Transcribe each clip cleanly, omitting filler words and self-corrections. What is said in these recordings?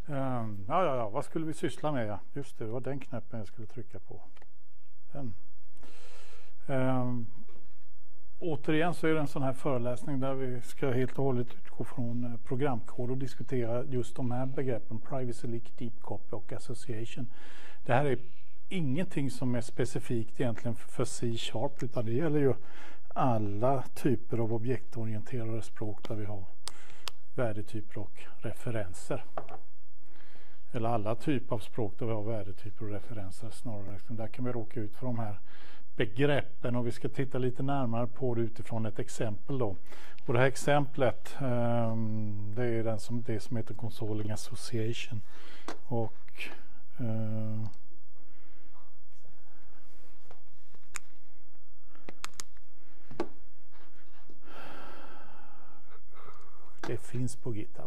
Vad skulle vi syssla med? Ja, just det var den knappen jag skulle trycka på. Den. Återigen så är det en sån här föreläsning där vi ska helt och hållet utgå från programkod och diskutera just de här begreppen Privacy Leak, Deep Copy och Association. Det här är ingenting som är specifikt egentligen för C# utan det gäller ju alla typer av objektorienterade språk där vi har värdetyper och referenser. Eller alla typer av språk där vi har värdetyper och referenser snarare. Där kan vi råka ut för de här begreppen och vi ska titta lite närmare på det utifrån ett exempel då. Och det här exemplet det är det som heter Consoling Association. Och det finns på GitHub.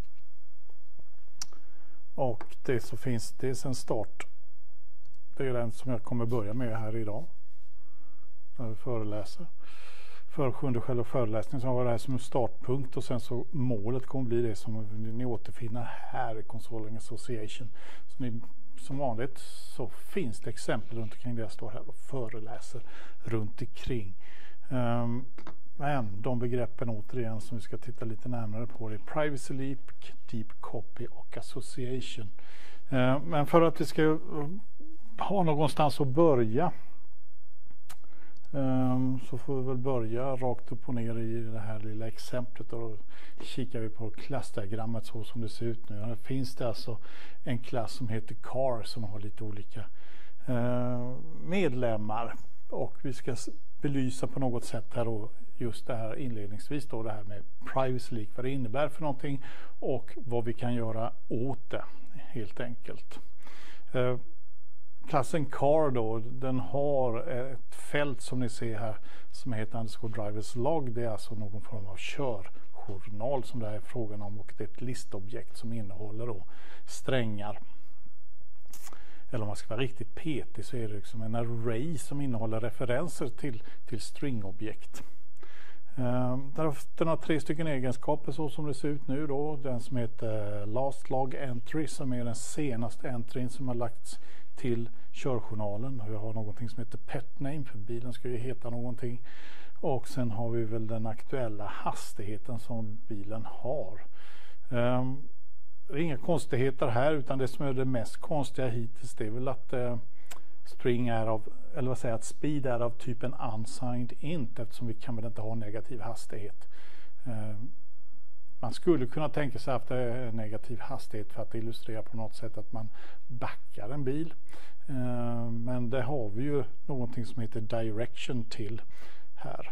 Och det så finns det sen start. Det är den som jag kommer börja med här idag. När vi föreläser. Under själva föreläsningen så har vi det här som en startpunkt och sen så målet kommer bli det som ni återfinner här i Consoling Association. Så som vanligt så finns det exempel runt omkring det jag står här och föreläser runt omkring. Men de begreppen återigen som vi ska titta lite närmare på det är Privacy Leak, Deep Copy och Association. Men för att vi ska ha någonstans att börja så får vi väl börja rakt upp och ner i det här lilla exemplet och då kikar vi på klassdiagrammet så som det ser ut nu. Här finns det alltså en klass som heter CAR som har lite olika medlemmar och vi ska belysa på något sätt här då just det här inledningsvis då det här med Privacy Leak, vad det innebär för någonting och vad vi kan göra åt det helt enkelt. Klassen CAR då, den har ett fält som ni ser här som heter _drivers_log. Det är alltså någon form av körjournal som det här är frågan om och det är ett listobjekt som innehåller då strängar. Eller om man ska vara riktigt petig så är det liksom en array som innehåller referenser till stringobjekt. Den har 3 stycken egenskaper så som det ser ut nu då. Den som heter last log entry som är den senaste entryn som har lagts till körjournalen. Vi har någonting som heter pet name för bilen ska ju heta någonting. Och sen har vi väl den aktuella hastigheten som bilen har. Det är inga konstigheter här utan det som är det mest konstiga hittills det är väl att string är av, eller vad säger att speed är av typen unsigned int eftersom vi kan väl inte ha negativ hastighet. Man skulle kunna tänka sig att det är negativ hastighet för att illustrera på något sätt att man backar en bil. Men det har vi ju någonting som heter direction till här.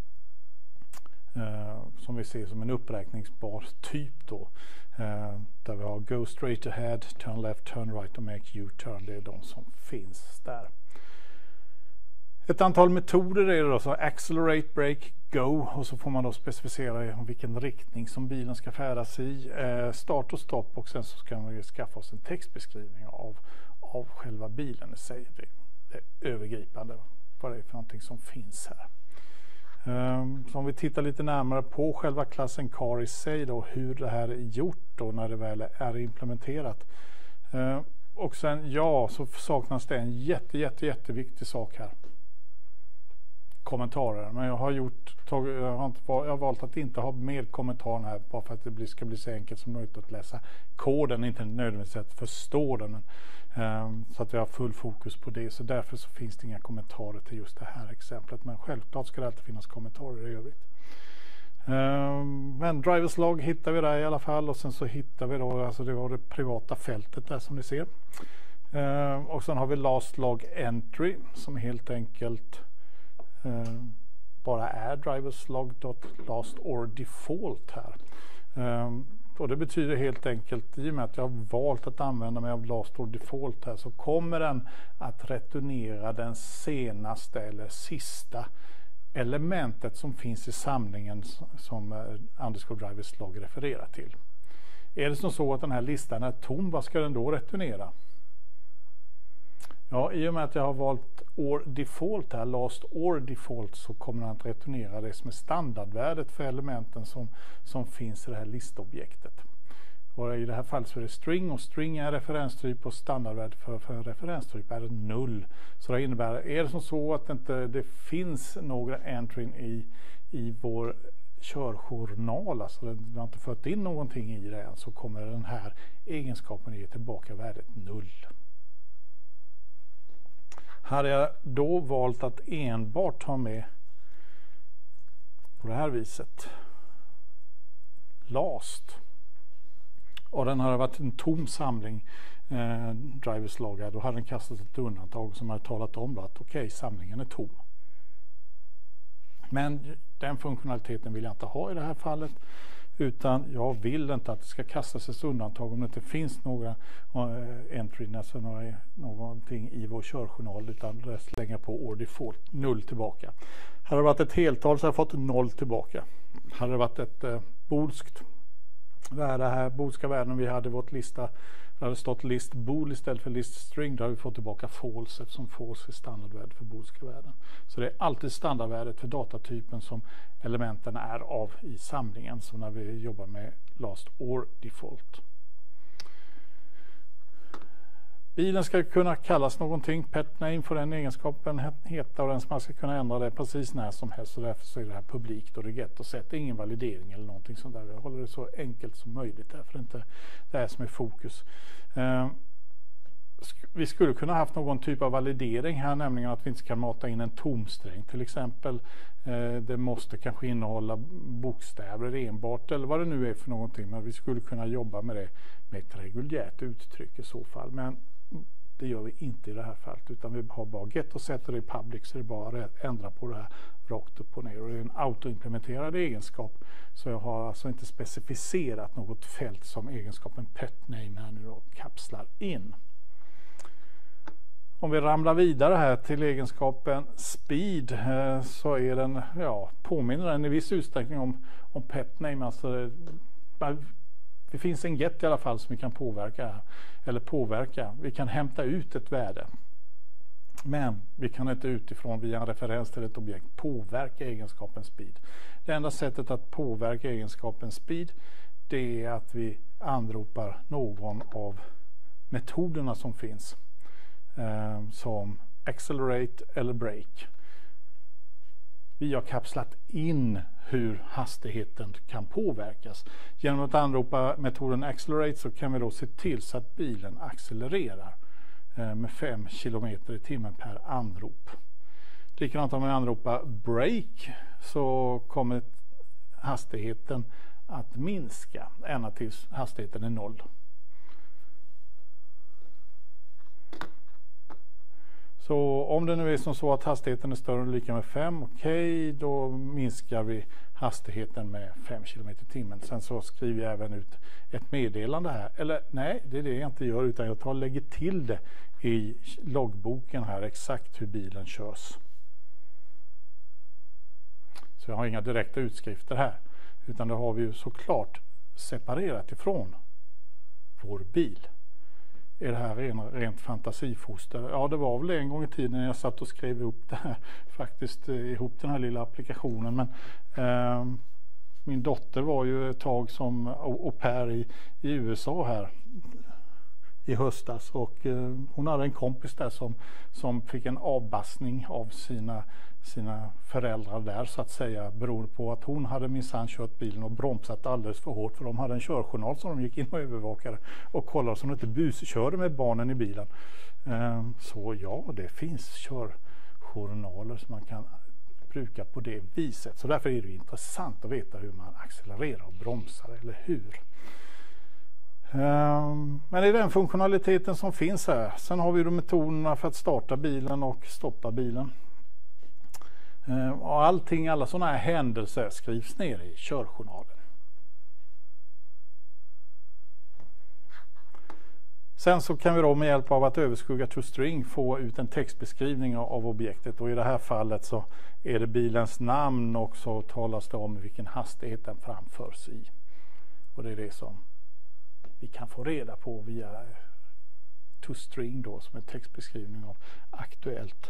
Som vi ser som en uppräkningsbar typ då. Där vi har go straight ahead, turn left, turn right och make U-turn. Det är de som finns där. Ett antal metoder är det då, så accelerate, brake, go och så får man då specificera vilken riktning som bilen ska färdas i, start och stopp och sen så ska vi skaffa oss en textbeskrivning av själva bilen i sig. Det är övergripande vad det är för någonting som finns här. Så om vi tittar lite närmare på själva klassen CAR i sig då, hur det här är gjort då när det väl är implementerat. Och sen så saknas det en jätteviktig sak här. Kommentarer, men jag har valt att inte ha med kommentaren här bara för att det ska bli så enkelt som möjligt att läsa koden, inte nödvändigtvis att förstå den, så att vi har full fokus på det, så därför så finns det inga kommentarer till just det här exemplet, men självklart ska det alltid finnas kommentarer i övrigt. Men drivers log hittar vi där i alla fall och sen så hittar vi då, alltså det var det privata fältet där som ni ser, och sen har vi last log entry som helt enkelt bara är driverslog.last or default här. Och det betyder helt enkelt i och med att jag har valt att använda mig av last or default här så kommer den att returnera den senaste eller sista elementet som finns i samlingen som _driverslog refererar till. Är det som så att den här listan är tom, vad ska den då returnera? Ja, i och med att jag har valt or default här, last or default, så kommer den att returnera det som är standardvärdet för elementen som finns i det här listobjektet. Och i det här fallet så är det string, och string är referenstyp och standardvärde för en referenstyp är 0. Så det innebär, är det som så att det finns några entry i vår körjournal, alltså vi har inte fått in någonting i det än, så kommer den här egenskapen ge tillbaka värdet 0. Hade jag då valt att enbart ha med på det här viset last, och den hade varit en tom samling drivers log här, då hade den kastat ett undantag som hade talat om att okej, samlingen är tom. Men den funktionaliteten vill jag inte ha i det här fallet, utan jag vill inte att det ska kastas ett undantag om det inte finns några entry, alltså någonting i vår körjournal, utan slänga på or default 0 tillbaka. Hade det varit ett heltal så hade jag fått 0 tillbaka. Hade det varit ett boolskt värde här, boolska värden, vi hade vårt lista, det hade stått list bool istället för list string, då har vi fått tillbaka false, eftersom false är standardvärde för boolska värden. Så det är alltid standardvärdet för datatypen som elementen är av i samlingen, så när vi jobbar med last or default. Bilen ska kunna kallas någonting, pet name får den egenskapen heta, och den man ska kunna ändra det precis när som helst, så därför så är det här publikt och det är get och set, ingen validering eller någonting sånt där. Vi håller det så enkelt som möjligt, därför det är inte det här som är fokus. Vi skulle kunna haft någon typ av validering här, nämligen att vi inte kan mata in en tomsträng till exempel. Det måste kanske innehålla bokstäver enbart eller vad det nu är för någonting, men vi skulle kunna jobba med det med ett reguljärt uttryck i så fall. Men det gör vi inte i det här fallet, utan vi har bara get och set, och det i public, så det är bara att ändra på det här rakt upp och ner, och det är en autoimplementerad egenskap, så jag har alltså inte specificerat något fält som egenskapen pet name här nu då kapslar in. Om vi ramlar vidare här till egenskapen speed, så är den, påminner den i viss utsträckning om pet name, alltså det finns en get i alla fall som vi kan påverka här, eller påverka. Vi kan hämta ut ett värde, men vi kan inte utifrån via en referens till ett objekt påverka egenskapen speed. Det enda sättet att påverka egenskapen speed, det är att vi anropar någon av metoderna som finns, som accelerate eller break. Vi har kapslat in hur hastigheten kan påverkas. Genom att anropa metoden accelerate så kan vi då se till så att bilen accelererar med 5 km i timmen per anrop. Likadant om vi anropar break så kommer hastigheten att minska ända tills hastigheten är 0. Så om det nu är som så att hastigheten är större än lika med 5, okej, då minskar vi hastigheten med 5 km i timmen. Sen så skriver jag även ut ett meddelande här. Eller nej, det är det jag inte gör, utan jag tar och lägger till det i loggboken här, exakt hur bilen körs. Så jag har inga direkta utskrifter här, utan det har vi ju såklart separerat ifrån vår bil. Är det här rent fantasifoster? Ja, det var väl en gång i tiden när jag satt och skrev upp det här, faktiskt ihop den här lilla applikationen. Men min dotter var ju ett tag som au pair i USA här i höstas, och hon hade en kompis där som fick en avbassning av sina föräldrar där, så att säga, beroende på att hon hade minsann kört bilen och bromsat alldeles för hårt, för de hade en körjournal som de gick in och övervakade och kollade så de inte buskörde med barnen i bilen. Så ja, det finns körjournaler som man kan bruka på det viset, så därför är det intressant att veta hur man accelererar och bromsar, eller hur? Men det är den funktionaliteten som finns här. Sen har vi då metoderna för att starta bilen och stoppa bilen. Och alla sådana här händelser skrivs ner i körjournalen. Sen så kan vi då med hjälp av att överskugga toString få ut en textbeskrivning av objektet, och i det här fallet så är det bilens namn, och så talas det om vilken hastighet den framförs i. Och det är det som vi kan få reda på via toString då, som en textbeskrivning av aktuellt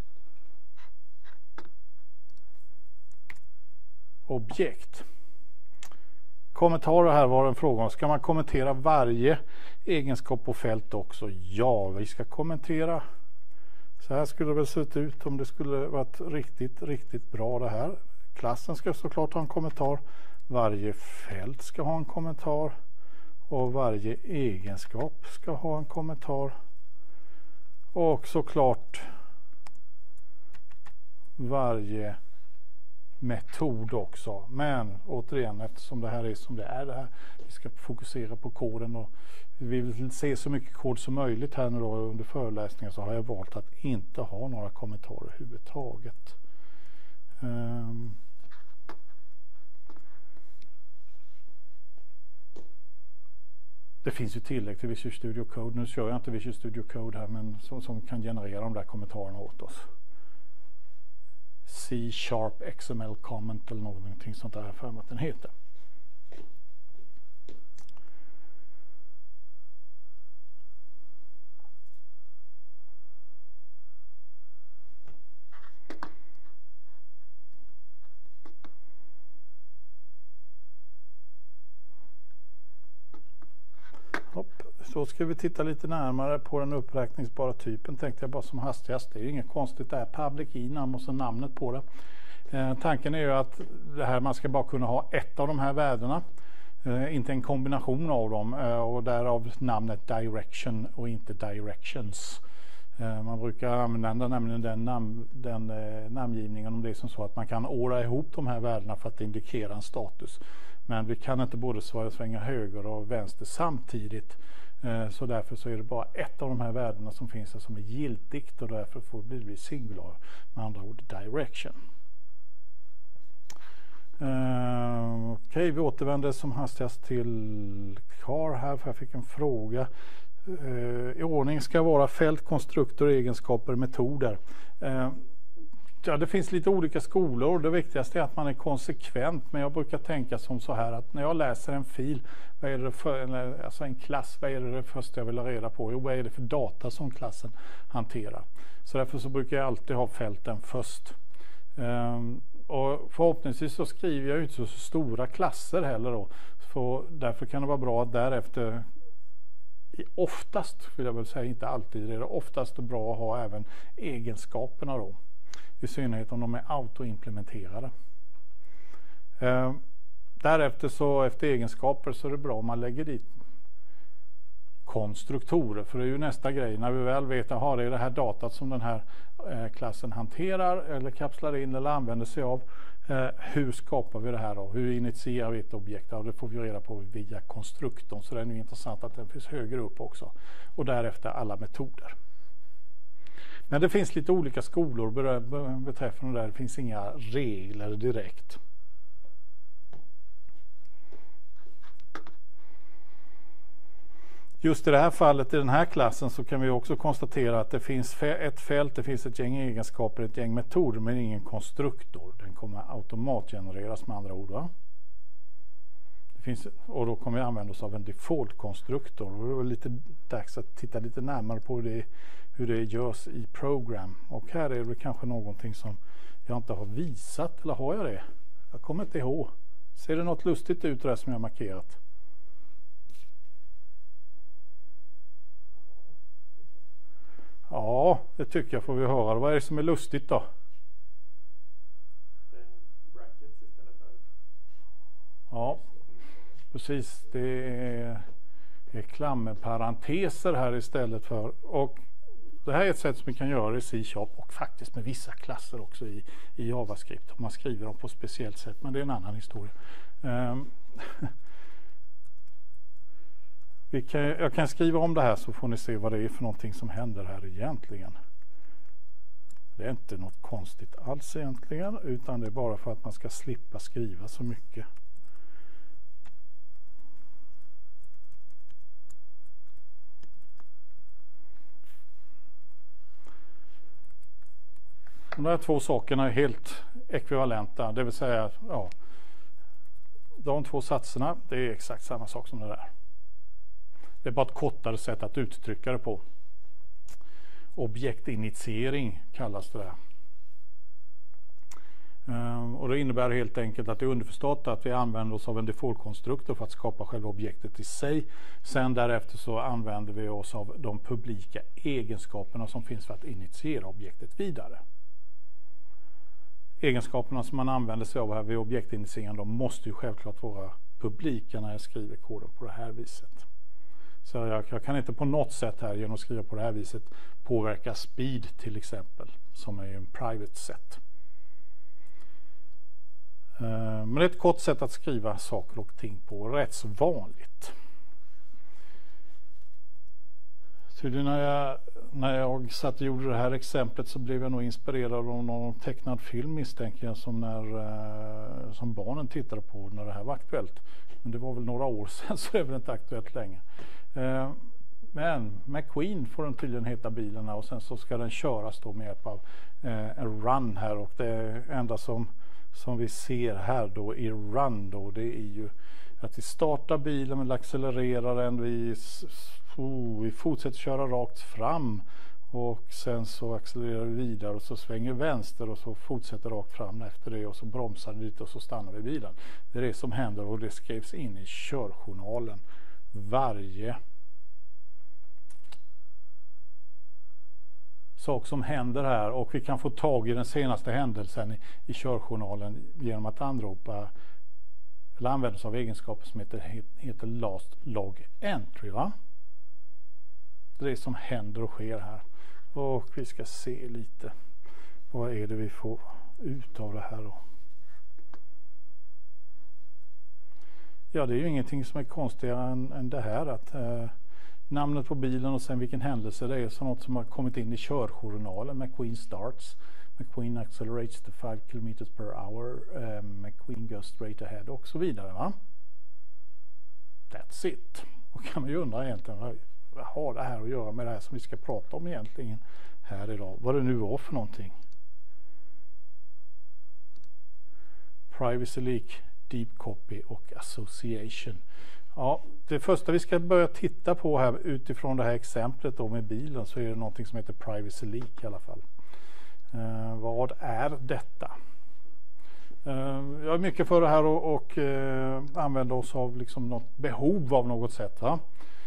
objekt. Kommentarer här var en fråga om. Ska man kommentera varje egenskap på fält också? Ja, vi ska kommentera. Så här skulle det väl se ut om det skulle varit riktigt bra det här. Klassen ska såklart ha en kommentar. Varje fält ska ha en kommentar. Och varje egenskap ska ha en kommentar. Och såklart varje metod också. Men återigen, eftersom det här är som det är, vi ska fokusera på koden och vi vill se så mycket kod som möjligt här nu då under föreläsningen, så har jag valt att inte ha några kommentarer överhuvudtaget. Det finns ju tillägg till Visual Studio Code. Nu kör jag inte Visual Studio Code här, men som kan generera de där kommentarerna åt oss. C# XML comment eller någonting sånt där för att den heter. Så ska vi titta lite närmare på den uppräkningsbara typen, tänkte jag bara som hastigast. Det är inget konstigt, det är public key namn och så namnet på det. Tanken är ju att det här, man ska bara kunna ha ett av de här värdena, inte en kombination av dem, och därav namnet direction och inte directions. Man brukar använda nämligen den namngivningen om det är som så att man kan ordna ihop de här värdena för att indikera en status. Men vi kan inte både svänga höger och vänster samtidigt. Så därför så är det bara ett av de här värdena som finns här som är giltigt, och därför får det bli singular, med andra ord direction. Okej, vi återvänder som hastigast till Car här, för jag fick en fråga. I ordning ska vara fält, konstruktor, egenskaper, metoder. Ja, det finns lite olika skolor. Det viktigaste är att man är konsekvent, men jag brukar tänka som så här att när jag läser en fil, vad är det för, alltså en klass, vad är det första jag vill ha reda på? Jo, vad är det för data som klassen hanterar? Så därför så brukar jag alltid ha fälten först. Och förhoppningsvis så skriver jag inte så stora klasser heller då. För därför kan det vara bra att därefter, oftast vill jag väl säga, inte alltid, är det oftast bra att ha även egenskaperna då. I synnerhet om de är autoimplementerade. Därefter så, efter egenskaper, så är det bra om man lägger dit konstruktorer. För det är ju nästa grej. När vi väl vet att det är det här datat som den här klassen hanterar eller kapslar in eller använder sig av. Hur skapar vi det här då? Hur initierar vi ett objekt? Ja, det får vi reda på via konstruktorn. Så det är nu intressant att den finns högre upp också. Och därefter alla metoder. Men det finns lite olika skolor beträffande det där. Det finns inga regler direkt. Just i det här fallet, i den här klassen, så kan vi också konstatera att det finns ett fält, det finns ett gäng egenskaper, ett gäng metoder, men ingen konstruktor. Den kommer automatgenereras med andra ord. Va? Det finns, och då kommer vi använda oss av en default-konstruktor. Och det är lite dags att titta lite närmare på hur det görs i program. Och här är det kanske någonting som jag inte har visat, eller har jag det? Jag kommer inte ihåg. Ser det något lustigt ut där som jag har markerat? Ja, det tycker jag får vi höra. Vad är det som är lustigt då? Brackets istället för... Ja, precis. Det är klammerparenteser här istället för. Och det här är ett sätt som vi kan göra i C# och faktiskt med vissa klasser också i JavaScript. Om man skriver dem på ett speciellt sätt, men det är en annan historia. Jag kan skriva om det här så får ni se vad det är för någonting som händer här egentligen. Det är inte något konstigt alls egentligen, utan det är bara för att man ska slippa skriva så mycket. De här två sakerna är helt ekvivalenta, det vill säga ja, de två satserna, det är exakt samma sak som det där. Det är bara ett kortare sätt att uttrycka det på. Objektinitiering kallas det där. Och det innebär helt enkelt att det är underförstått att vi använder oss av en default-konstruktor för att skapa själva objektet i sig. Sen därefter så använder vi oss av de publika egenskaperna som finns för att initiera objektet vidare. Egenskaperna som man använder sig av här vid objektinitieringen, de måste ju självklart vara publika när jag skriver koden på det här viset. Så jag kan inte på något sätt här genom att skriva på det här viset påverka speed till exempel, som är en private set. Men det är ett kort sätt att skriva saker och ting på, rätt så vanligt. Tydligen när jag satt och gjorde det här exemplet så blev jag nog inspirerad av någon tecknad film, misstänker jag, som barnen tittade på när det här var aktuellt. Men det var väl några år sedan, så det är väl inte aktuellt längre. Men McQueen får den tydligen heta bilen här, och sen så ska den köras då med hjälp av en run här, och det enda som vi ser här då i run då, det är ju att vi startar bilen med accelereraren, vi fortsätter köra rakt fram och sen så accelererar vi vidare och så svänger vänster och så fortsätter rakt fram efter det och så bromsar vi lite och så stannar vi bilen. Det är det som händer, och det skrivs in i körjournalen. Varje sak som händer här, och vi kan få tag i den senaste händelsen i körjournalen genom att anropa eller använda sig av egenskaper som heter last log entry, va? Det är det som händer och sker här. Och vi ska se lite vad är det vi får ut av det här då. Ja, det är ju ingenting som är konstigare än det här, att namnet på bilen och sen vilken händelse det är, så något som har kommit in i körjournalen. McQueen starts, McQueen accelerates to 5 km per hour, McQueen goes straight ahead och så vidare, va? That's it. Och kan man ju undra egentligen, vad har det här att göra med det här som vi ska prata om egentligen här idag? Vad det nu var för någonting. Privacy leak, deep copy och association. Ja, det första vi ska börja titta på här utifrån det här exemplet då med bilen, så är det någonting som heter privacy leak i alla fall. Vad är detta? Jag är mycket för det här och använda oss av liksom något behov av något sätt, va?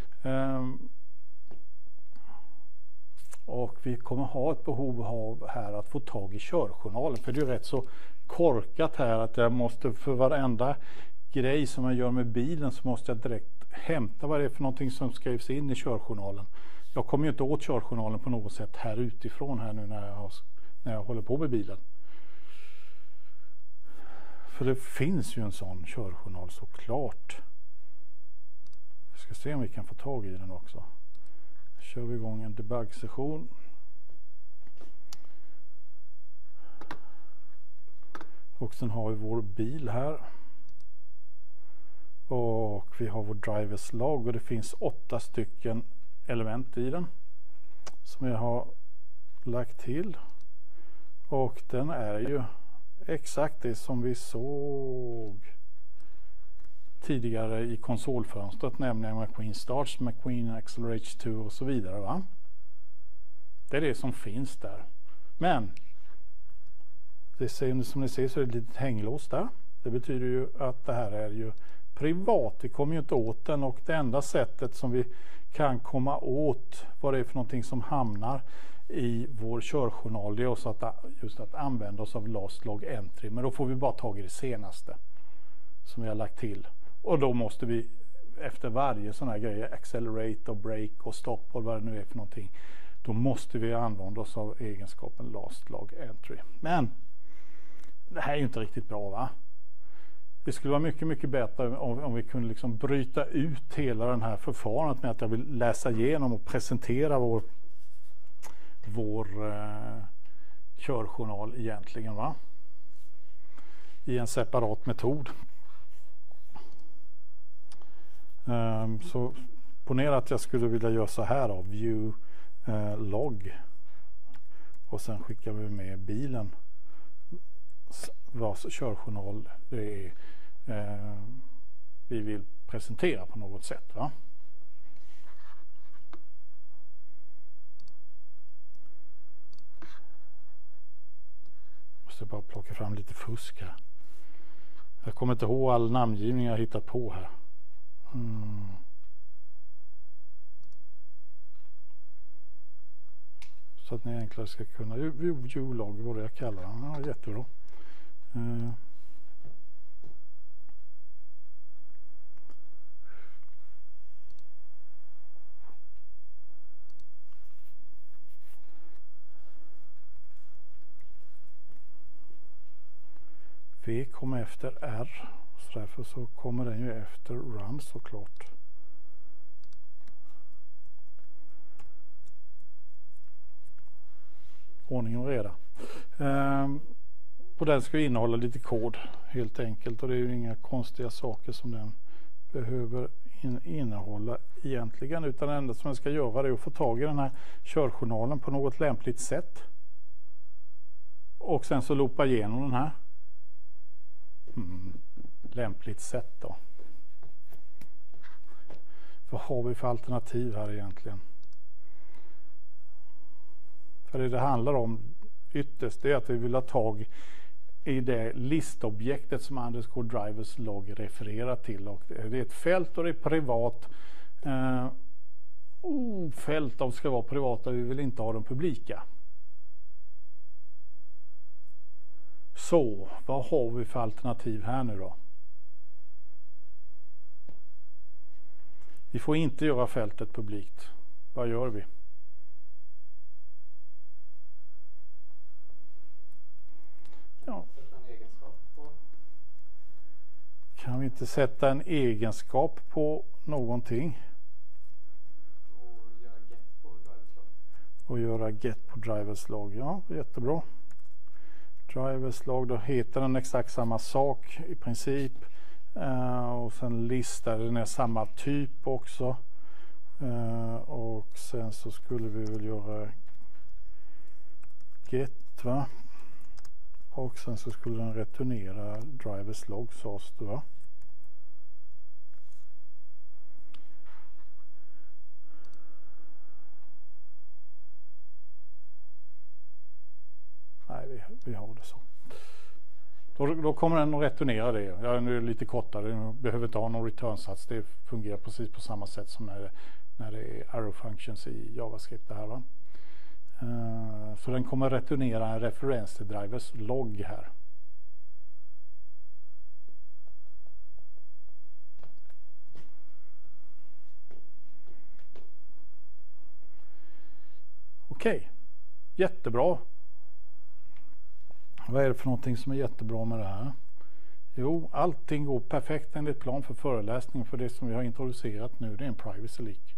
Och vi kommer ha ett behov av här att få tag i körjournalen, för det är rätt så korkat här att jag måste för varenda grej som jag gör med bilen så måste jag direkt hämta vad det är för någonting som skrivs in i körjournalen. Jag kommer ju inte åt körjournalen på något sätt här utifrån här nu när jag håller på med bilen. För det finns ju en sån körjournal såklart. Vi ska se om vi kan få tag i den också. Kör vi igång en debug-session. Och sen har vi vår bil här. Och vi har vår drivers log, och det finns 8 stycken element i den som jag har lagt till. Och den är ju exakt det som vi såg tidigare i konsolfönstret, nämligen McQueen starts, McQueen accelerates to och så vidare, va? Det är det som finns där. Men som ni ser så är det ett litet hänglås där. Det betyder ju att det här är ju privat. Vi kommer ju inte åt den, och det enda sättet som vi kan komma åt vad det är för någonting som hamnar i vår körjournal, det är också just att använda oss av last log entry. Men då får vi bara tag i det senaste som vi har lagt till. Och då måste vi efter varje sån här grej, accelerate och break och stopp och vad det nu är för någonting, då måste vi använda oss av egenskapen last log entry. Men det här är ju inte riktigt bra, va? Det skulle vara mycket, mycket bättre om vi kunde liksom bryta ut hela den här förfarandet med att jag vill läsa igenom och presentera vår körjournal egentligen, va? I en separat metod. Så ponera att jag skulle vilja göra så här då, view log, och sen skickar vi med bilen vars körjournal det är vi vill presentera på något sätt, va? måste bara plocka fram lite fusk här. Jag kommer inte ihåg all namngivning jag hittat på här. Så att ni enklare ska kunna view-log, vad jag kallar den. Ja, jättebra. V kommer efter R, så därför så kommer den ju efter run såklart. Ordning och reda. Och den ska innehålla lite kod helt enkelt, och det är ju inga konstiga saker som den behöver innehålla egentligen, utan det enda som den ska göra är att få tag i den här körjournalen på något lämpligt sätt och sen så loopa igenom den här. Lämpligt sätt då. Vad har vi för alternativ här egentligen? För det handlar om ytterst är att vi vill ha tag i det listobjektet som underscore drivers log refererar till, och det är ett fält och det är privat. Fält av ska vara privata, vi vill inte ha dem publika. Så, vad har vi för alternativ här nu då? Vi får inte göra fältet publikt. Vad gör vi? Ja. Kan vi inte sätta en egenskap på någonting? Och göra get på drivers log. Ja, jättebra. Drivers log, då heter den exakt samma sak i princip. Och sen listar den är samma typ också. Och sen så skulle vi väl göra get, va? Och sen så skulle den returnera drivers log, sades det, va? Nej, vi har det så. Då kommer den att returnera det. Ja, nu är det lite kortare, den behöver inte ha någon returnsats. Det fungerar precis på samma sätt som när det är arrow functions i JavaScript det här, va? Så den kommer returnera en referens till drivers log här. Okej, jättebra. Vad är det för någonting som är jättebra med det här? Jo, allting går perfekt enligt plan för föreläsningen, för det som vi har introducerat nu, det är en privacy leak.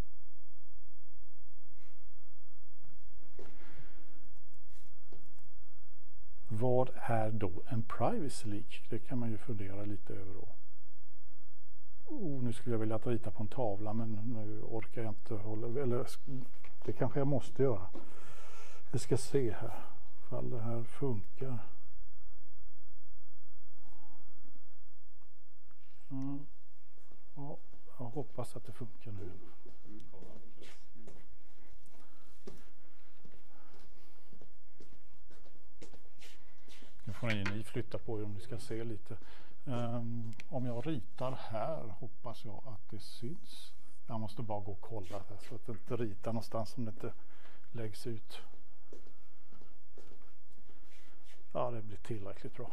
Vad är då en privacy leak? Det kan man ju fundera lite över då. Nu skulle jag vilja rita på en tavla, men nu orkar jag inte hålla, eller det kanske jag måste göra. Vi ska se här ifall det här funkar. Ja, jag hoppas att det funkar nu. Nu får ni flytta på er om ni ska se lite. Om jag ritar här hoppas jag att det syns. Jag måste bara gå och kolla här, så att det inte ritar någonstans som det inte läggs ut. Ja, det blir tillräckligt bra.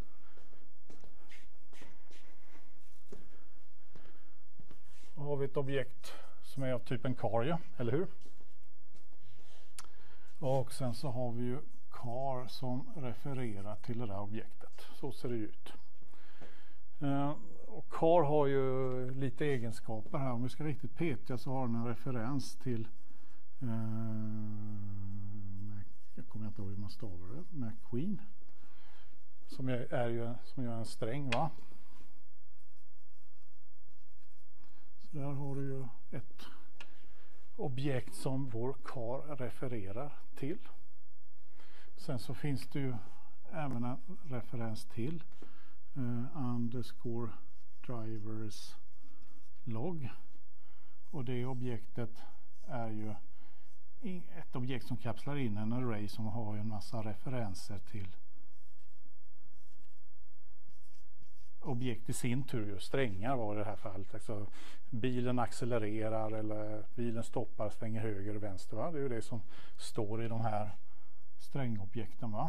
Då har vi ett objekt som är av typen car, eller hur? Och sen så har vi ju car som refererar till det där objektet. Så ser det ut. Och car har ju lite egenskaper här. Om vi ska riktigt petiga så har den en referens till jag kommer inte ihåg hur man stavar det. McQueen. Som gör en sträng, va? Så där har du ju ett objekt som vår car refererar till. Sen så finns det ju även en referens till underscore drivers log. Och det objektet är ju ett objekt som kapslar in en array som har en massa referenser till objekt i sin tur, strängar var det här fallet. Alltså, bilen accelererar eller bilen stoppar, svänger höger och vänster. Va? Det är ju det som står i de här strängobjekten. Va?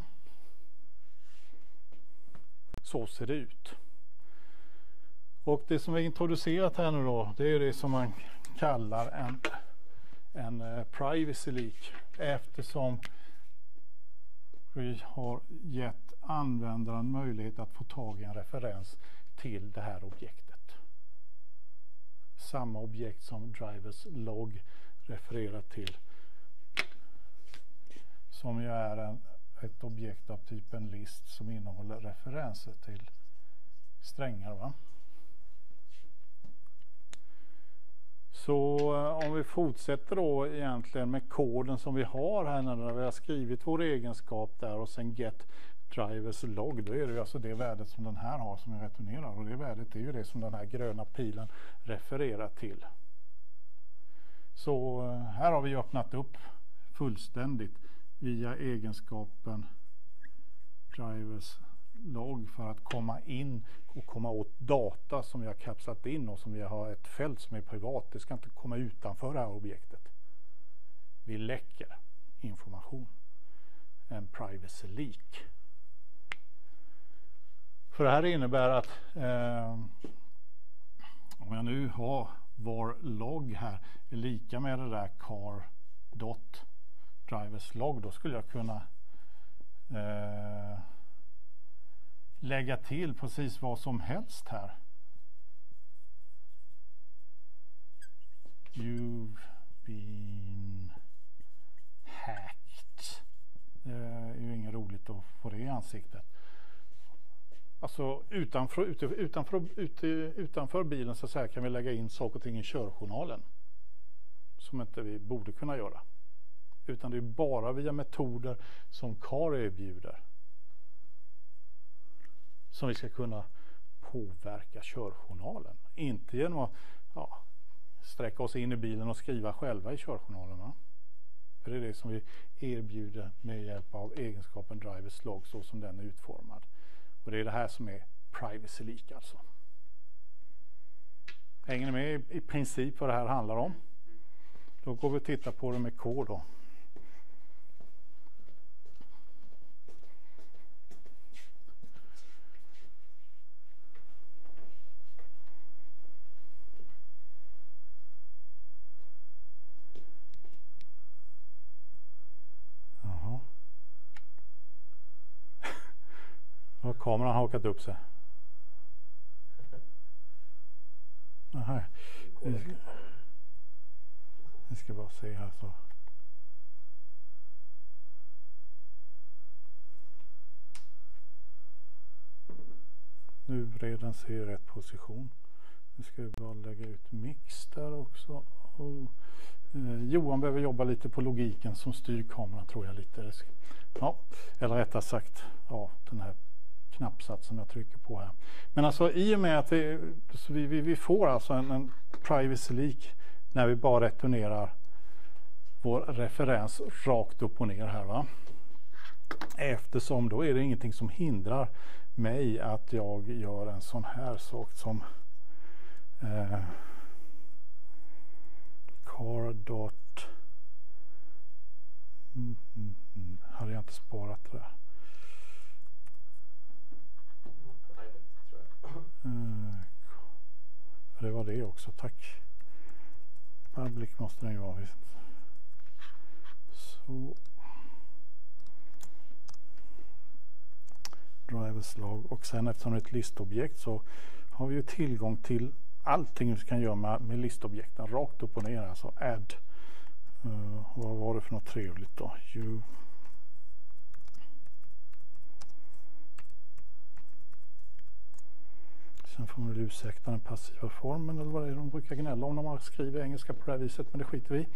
Så ser det ut. Och det som är introducerat här nu då, det är det som man kallar en privacy leak, eftersom vi har gett användaren möjlighet att få tag i en referens till det här objektet. Samma objekt som drivers log refererar till, som ju är ett objekt av typen list som innehåller referenser till strängar. Va? Så om vi fortsätter då egentligen med koden som vi har här när vi har skrivit vår egenskap där och sen get drivers log, då är det ju alltså det värdet som den här har som jag returnerar, och det värdet är ju det som den här gröna pilen refererar till. Så här har vi öppnat upp fullständigt via egenskapen drivers log för att komma in och komma åt data som vi har kapslat in och som vi har ett fält som är privat. Det ska inte komma utanför det här objektet. Vi läcker information. En privacy leak. För det här innebär att om jag nu har var log här är lika med det där car.drivers log, då skulle jag kunna lägga till precis vad som helst här. You've been hacked. Det är ju inget roligt att få det i ansiktet. Alltså utanför bilen så att säga, kan vi lägga in saker och ting i körjournalen som inte vi borde kunna göra. Utan det är bara via metoder som CAR erbjuder som vi ska kunna påverka körjournalen. Inte genom att sträcka oss in i bilen och skriva själva i körjournalen. Va? För det är det som vi erbjuder med hjälp av egenskapen drivers log så som den är utformad. Och det är det här som är privacy leak alltså. Hänger ni med i princip vad det här handlar om? Då går vi och tittar på det med kod då. Och kameran har hakat upp sig. Aha. Jag ska bara se här så. Nu redan ser i rätt position. Nu ska vi bara lägga ut mix där också. Och, Johan behöver jobba lite på logiken som styr kameran tror jag lite. Ja, eller rättare sagt, den här knappsatsen jag trycker på här. Men alltså i och med att vi får alltså en privacy leak när vi bara returnerar vår referens rakt upp och ner här. Va? Eftersom då är det ingenting som hindrar mig att jag gör en sån här sak som car. Hade jag inte sparat det där. Det var det också, tack. Public måste den ju vara. Så. Drivers log. Och sen eftersom det är ett listobjekt så har vi ju tillgång till allting vi kan göra med listobjekten. Rakt upp och ner, alltså add. Vad var det för något trevligt då? Sen får man ursäkta den passiva formen eller vad det är de brukar gnälla om när man skriver engelska på det här viset, men det skiter vi.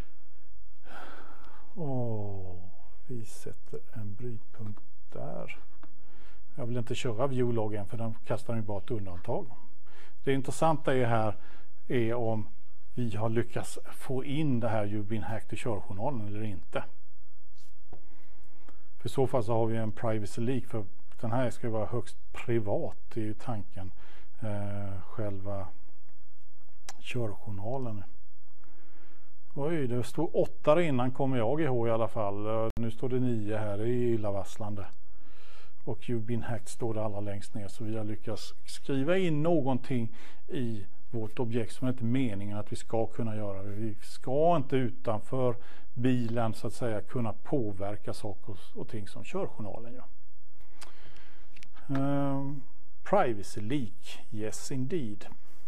Vi sätter en brytpunkt där. Jag vill inte köra viewloggen för den kastar ju bara ett undantag. Det intressanta är om vi har lyckats få in det här You've been hacked i körjournalen eller inte. För i så fall så har vi en privacy leak, för den här ska ju vara högst privat, det är ju tanken. Själva körjournalen. Oj, det stod 8 innan, kommer jag ihåg i alla fall. Nu står det 9 här, det är illavarslande. Och You've been hacked står det allra längst ner, så vi har lyckats skriva in någonting i vårt objekt som är inte meningen att vi ska kunna göra. Vi ska inte utanför bilen så att säga kunna påverka saker och ting som körjournalen gör. Privacy leak, yes indeed.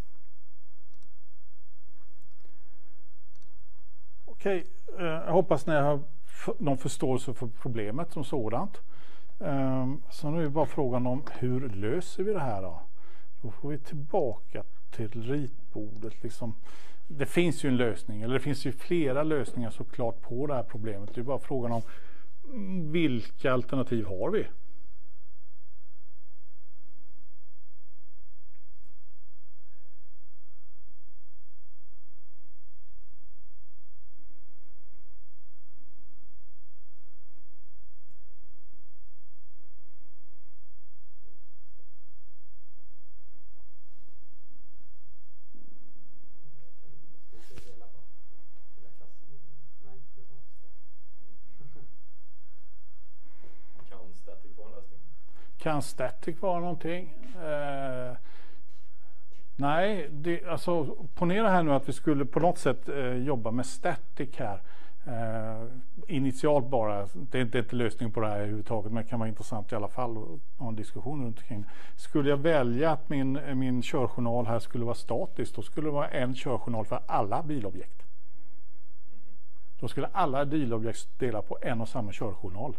Okej, jag hoppas ni har någon förståelse för problemet som sådant. Så nu är det bara frågan om hur löser vi det här då? Då får vi tillbaka till ritbordet. Liksom. Det finns ju en lösning, eller det finns ju flera lösningar såklart på det här problemet. Det är bara frågan om vilka alternativ har vi? Kan static vara någonting? Nej, alltså ponera här nu att vi skulle på något sätt jobba med static här. Initialt bara, det är inte lösning på det här överhuvudtaget, men det kan vara intressant i alla fall att ha en diskussion runt omkring. Skulle jag välja att min körjournal här skulle vara statisk, då skulle det vara en körjournal för alla bilobjekt. Då skulle alla bilobjekt dela på en och samma körjournal.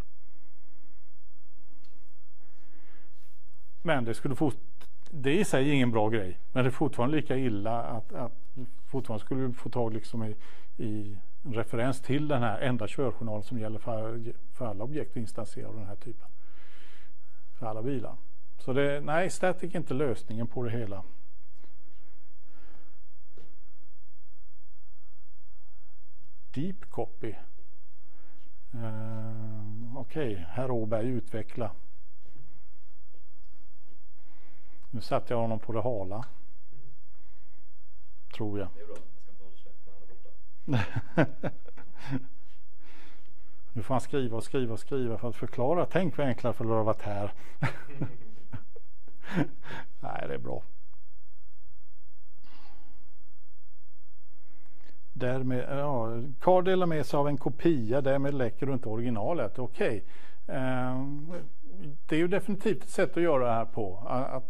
Men det är i sig ingen bra grej, men det är fortfarande lika illa att fortfarande skulle vi få tag liksom i en referens till den här enda körjournalen som gäller för alla objekt och instansera av den här typen. För alla bilar. Så nej, static är inte lösningen på det hela. Deep copy. Okej, herr Åberg utveckla. Nu satte jag honom på det hala. Tror jag. Det är bra. Jag ska inte hålla släpp när han är borta. Nu får han skriva för att förklara. Tänk vad enklare för att ha varit här. Nej, det är bra. Därmed, Carl delar med sig av en kopia, därmed läcker du inte originalet. Okej. Det är ju definitivt ett sätt att göra det här på. Att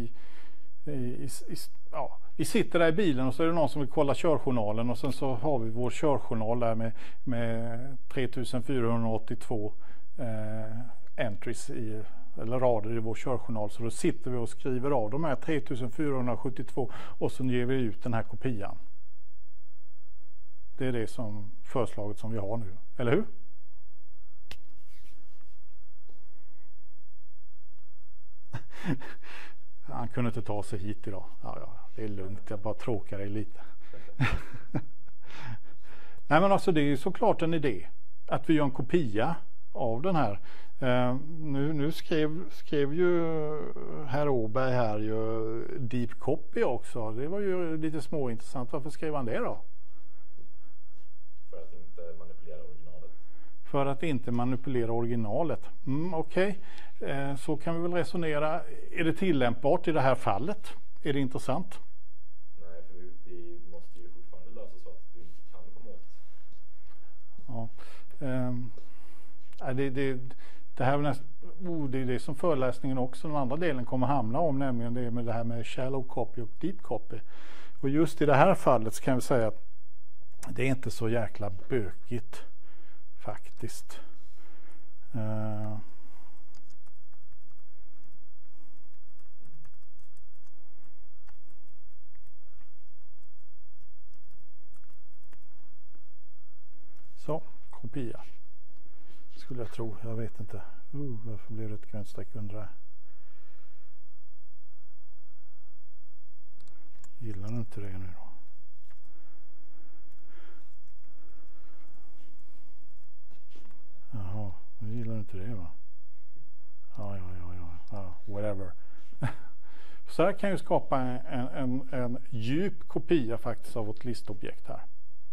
vi sitter där i bilen och så är det någon som vill kolla körjournalen och sen så har vi vår körjournal där med 3482 entries eller rader i vår körjournal. Så då sitter vi och skriver av de här 3472 och så ger vi ut den här kopian. Det är det som förslaget som vi har nu, eller hur? Han kunde inte ta sig hit idag. Ja, det är lugnt, jag bara tråkar dig lite. Nej, men alltså det är ju såklart en idé att vi gör en kopia av den här. Nu skrev ju herr Åberg här ju deep copy också. Det var ju lite småintressant. Varför skrev han det då? För att inte manipulera originalet. För att inte manipulera originalet. Okej. Så kan vi väl resonera. Är det tillämpbart i det här fallet? Är det intressant? Nej, för vi måste ju fortfarande lösa så att du inte kan komma åt. Ja. Det här det är det som föreläsningen också den andra delen kommer hamna om, nämligen det här med shallow copy och deep copy. Och just i det här fallet så kan vi säga att det är inte så jäkla bökigt faktiskt. Så, kopia. Skulle jag tro, jag vet inte. Varför blev det ett grönt streck under det? Gillar du inte det nu då? Jaha, nu gillar du inte det va? Ja. whatever. Så här kan ju skapa en djup kopia faktiskt av vårt listobjekt här.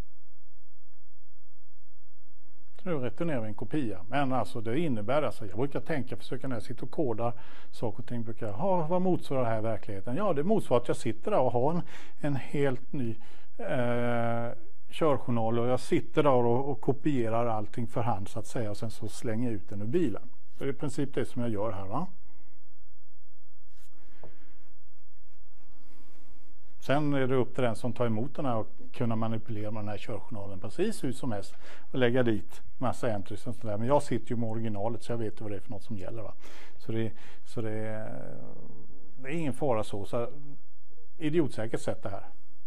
Nu returnerar vi en kopia, men alltså det innebär alltså, jag brukar försöka när jag sitter och kodar saker och ting, brukar vad motsvarar det här i verkligheten? Ja, det motsvarar att jag sitter där och har en helt ny körjournal och jag sitter där och kopierar allting för hand så att säga och sen så slänger jag ut den ur bilen. Det är i princip det som jag gör här, va? Sen är det upp till den som tar emot den här och kunna manipulera med den här körjournalen precis hur som helst och lägga dit massa entries och sådär. Men jag sitter ju med originalet så jag vet vad det är för något som gäller, va? Så det är ingen fara så idiotsäkert sätt det här.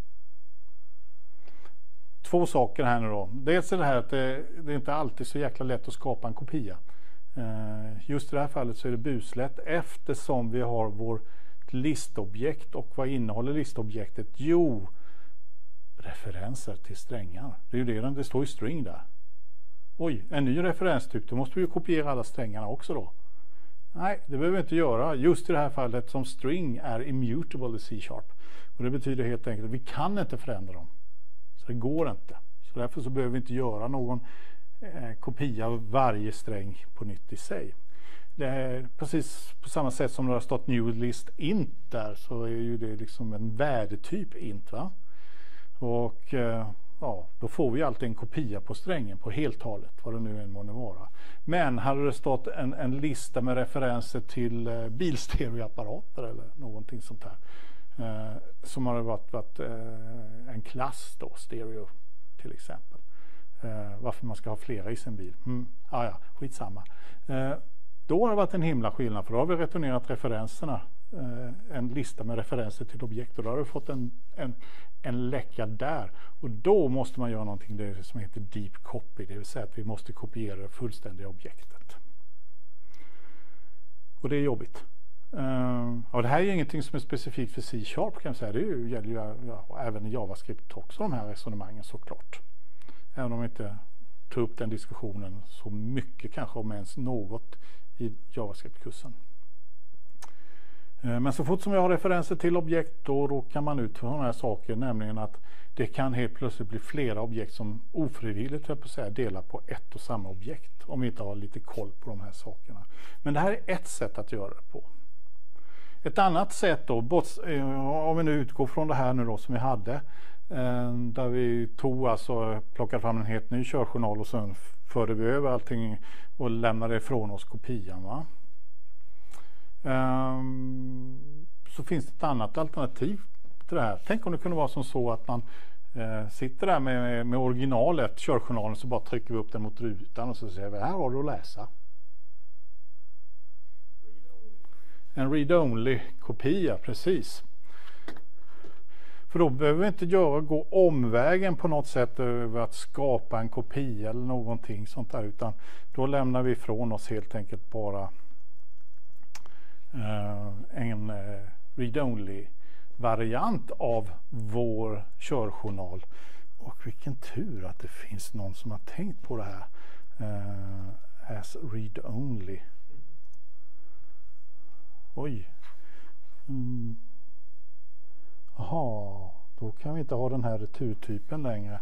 Två saker här nu då. Dels är det här att det är inte alltid så jäkla lätt att skapa en kopia. Just i det här fallet så är det buslätt eftersom vi har vår listobjekt. Och vad innehåller listobjektet? Jo, referenser till strängar. Det är ju det står i string där. Oj, en ny referenstyp. Då måste vi ju kopiera alla strängarna också då. Nej, det behöver vi inte göra. Just i det här fallet som string är immutable i C#. Och det betyder helt enkelt att vi kan inte förändra dem. Så det går inte. Så därför så behöver vi inte göra någon kopia av varje sträng på nytt i sig. Det är precis på samma sätt som det har stått new list int där, så är ju det liksom en värdetyp int, va? Och ja, då får vi alltid en kopia på strängen på heltalet, vad det nu än må vara. Men hade det stått en lista med referenser till bilstereoapparater eller någonting sånt här som har varit en klass då, stereo till exempel. Varför man ska ha flera i sin bil. Ja, skitsamma. Då har det varit en himla skillnad, för då har vi returnerat referenserna. En lista med referenser till objekt och då har du fått en läcka där. Och då måste man göra någonting det som heter deep copy, det vill säga att vi måste kopiera det fullständiga objektet. Och det är jobbigt. Och det här är ingenting som är specifikt för C# kan jag säga. Det gäller ju även i JavaScript också, de här resonemangen såklart. Även om vi inte tar upp den diskussionen så mycket kanske om ens något i JavaScript-kursen. Men så fort som jag har referenser till objekt då kan man ut för sådana här saker, nämligen att det kan helt plötsligt bli flera objekt som ofrivilligt delar på ett och samma objekt om vi inte har lite koll på de här sakerna. Men det här är ett sätt att göra det på. Ett annat sätt då, om vi nu utgår från det här nu då som vi hade, där vi plockade fram en helt ny körjournal och sen förde vi över allting och lämnade ifrån oss kopian, va? Så finns det ett annat alternativ till det här. Tänk om det kunde vara som så att man sitter där med originalet, körjournalen, så bara trycker vi upp den mot rutan och så säger vi, här har du att läsa. En read-only kopia, precis. För då behöver vi inte gå omvägen på något sätt över att skapa en kopia eller någonting sånt där, utan då lämnar vi ifrån oss helt enkelt bara en read-only variant av vår körjournal. Och vilken tur att det finns någon som har tänkt på det här as read-only. Oj. Jaha, då kan vi inte ha den här returtypen längre.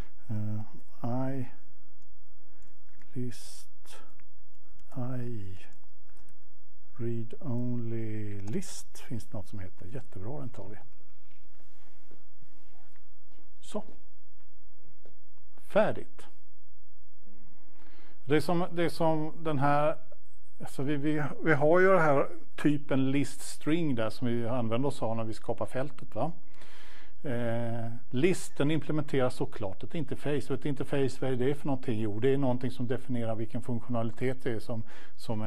Read only list finns det något som heter. Jättebra, den tar vi. Så. Färdigt. Det är som den här, alltså vi har ju det här typen list string där som vi använder oss av när vi skapar fältet, va? Listen implementerar såklart ett interface, och ett interface, vad är det för någonting? Jo, det är någonting som definierar vilken funktionalitet det är som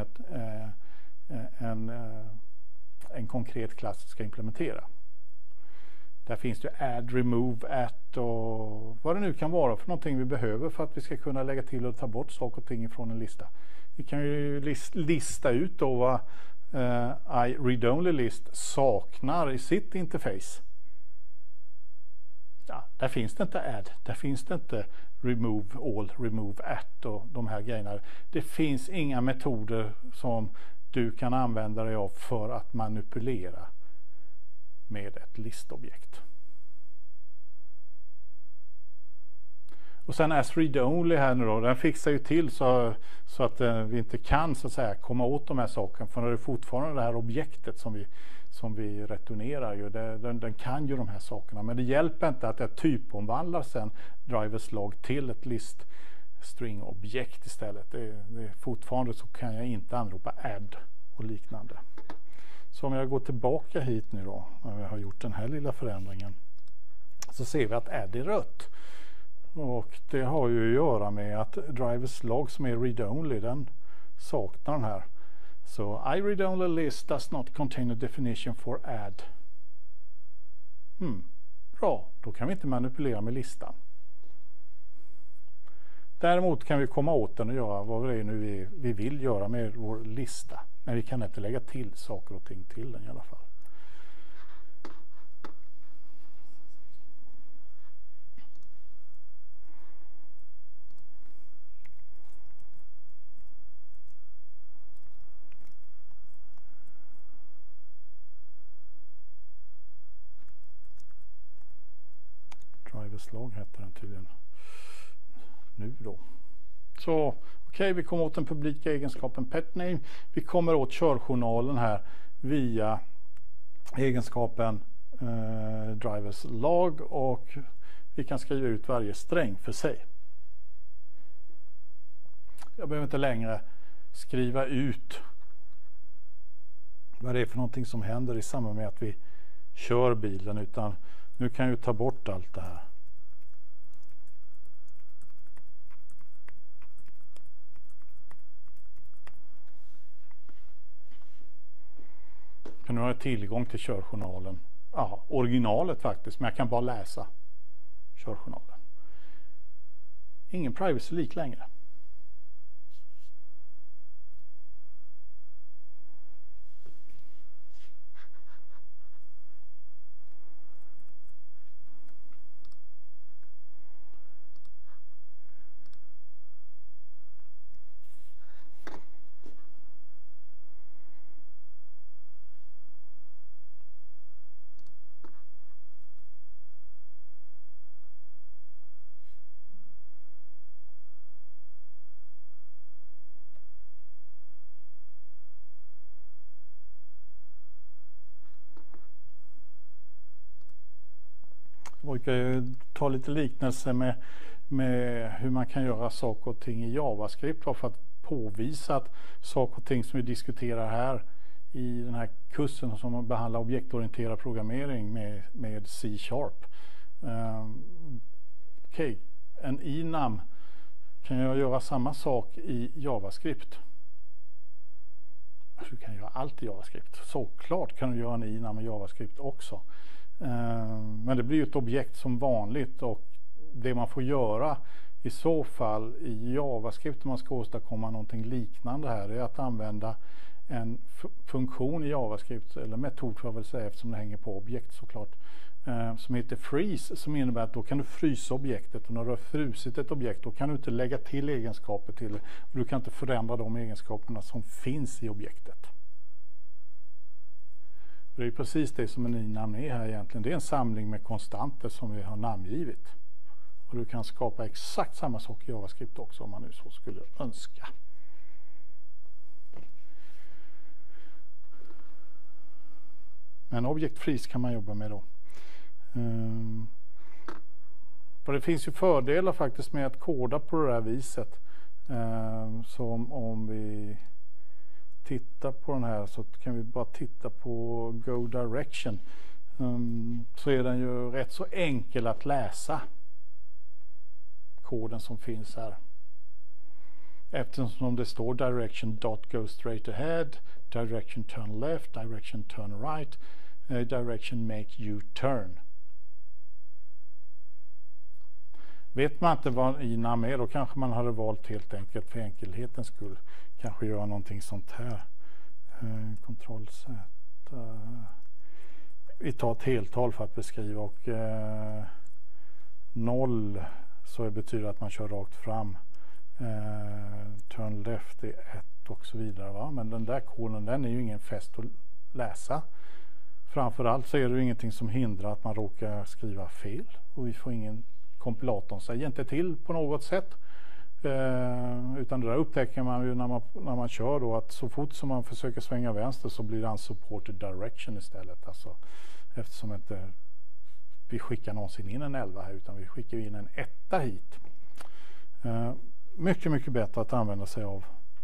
en konkret klass ska implementera. Där finns det add, remove, at och vad det nu kan vara för någonting vi behöver för att vi ska kunna lägga till och ta bort saker och ting från en lista. Vi kan ju lista ut då vad read-only list saknar i sitt interface. Ja, där finns det inte add, där finns det inte remove all, remove at och de här grejerna. Det finns inga metoder som du kan använda dig av för att manipulera med ett listobjekt. Och sen as read only här nu då, den fixar ju till så att vi inte kan så att säga komma åt de här sakerna, för det är fortfarande det här objektet som vi returnerar ju, den kan ju de här sakerna, men det hjälper inte att jag typomvandlar sen drivers log till ett list string objekt istället. Det är fortfarande så kan jag inte anropa add och liknande. Så om jag går tillbaka hit nu då, när vi har gjort den här lilla förändringen, så ser vi att add är rött. Och det har ju att göra med att drivers log som är read-only, den saknar den här. Så I read-only list does not contain a definition for add. Bra, då kan vi inte manipulera med listan. Däremot kan vi komma åt den och göra vad det är nu vi vill göra med vår lista. Men vi kan inte lägga till saker och ting till den i alla fall. Drivers log heter den tydligen nu då. Så okej, vi kommer åt den publika egenskapen petname. Vi kommer åt körjournalen här via egenskapen drivers log, och vi kan skriva ut varje sträng för sig. Jag behöver inte längre skriva ut vad det är för någonting som händer i samband med att vi kör bilen, utan nu kan jag ta bort allt det här. Nu har jag tillgång till körjournalen. Ja, originalet faktiskt, men jag kan bara läsa körjournalen. Ingen privacy leak längre. Jag brukar ta lite liknelse med hur man kan göra saker och ting i JavaScript för att påvisa att saker och ting som vi diskuterar här i den här kursen som behandlar objektorienterad programmering med C#. Okej, en enum kan jag göra samma sak i JavaScript. Du kan göra allt i JavaScript. Såklart kan du göra en enum i JavaScript också. Men det blir ju ett objekt som vanligt, och det man får göra i så fall i JavaScript om man ska åstadkomma någonting liknande här är att använda en funktion i JavaScript, eller metod får jag väl säga eftersom det hänger på objekt såklart, som heter freeze, som innebär att då kan du frysa objektet, och när du har frusit ett objekt då kan du inte lägga till egenskaper till det, och du kan inte förändra de egenskaperna som finns i objektet. Det är precis det som en enum är här egentligen. Det är en samling med konstanter som vi har namngivit. Och du kan skapa exakt samma sak i JavaScript också om man nu så skulle önska. Men object freeze kan man jobba med då. För det finns ju fördelar faktiskt med att koda på det här viset. Som om vi tittar på den här, så kan vi bara titta på Go Direction, så är den ju rätt så enkel att läsa, koden som finns här, eftersom det står direction dot go straight ahead, direction turn left, direction turn right, direction make U-turn. Vet man inte vad enum är, då kanske man hade valt helt enkelt för enkelhetens skull kanske göra någonting sånt här. Ctrl-Z. Vi tar ett heltal för att beskriva, och 0 så betyder att man kör rakt fram. Turn left är 1 objekt och så vidare. Va? Men den där koden, den är ju ingen fest att läsa. Framförallt så är det ju ingenting som hindrar att man råkar skriva fel. Och vi får ingen kompilatorn säger inte till på något sätt. Utan det där upptäcker man ju när man kör då, att så fort som man försöker svänga vänster så blir det unsupported direction istället. Alltså, eftersom inte vi skickar någonsin in en 11 här, utan vi skickar in en 1 hit. Mycket bättre att använda sig av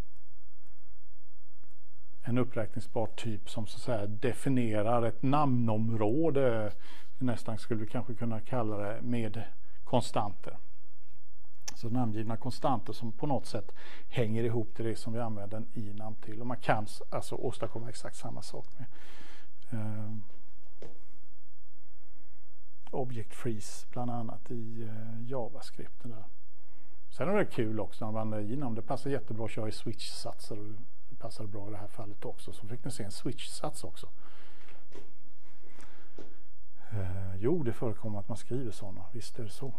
en uppräkningsbar typ som så att säga definierar ett namnområde, nästan skulle vi kanske kunna kalla det, med konstanter. Så namngivna konstanter som på något sätt hänger ihop till det som vi använder en i-namn till. Och man kan alltså åstadkomma exakt samma sak med object freeze bland annat i JavaScript. Där. Sen är det kul också när man använder i-namn. Det passar jättebra att köra i switch-satser. Och det passar bra i det här fallet också. Så fick ni se en switch-sats också. Jo, det förekommer att man skriver sådana. Visst är det så.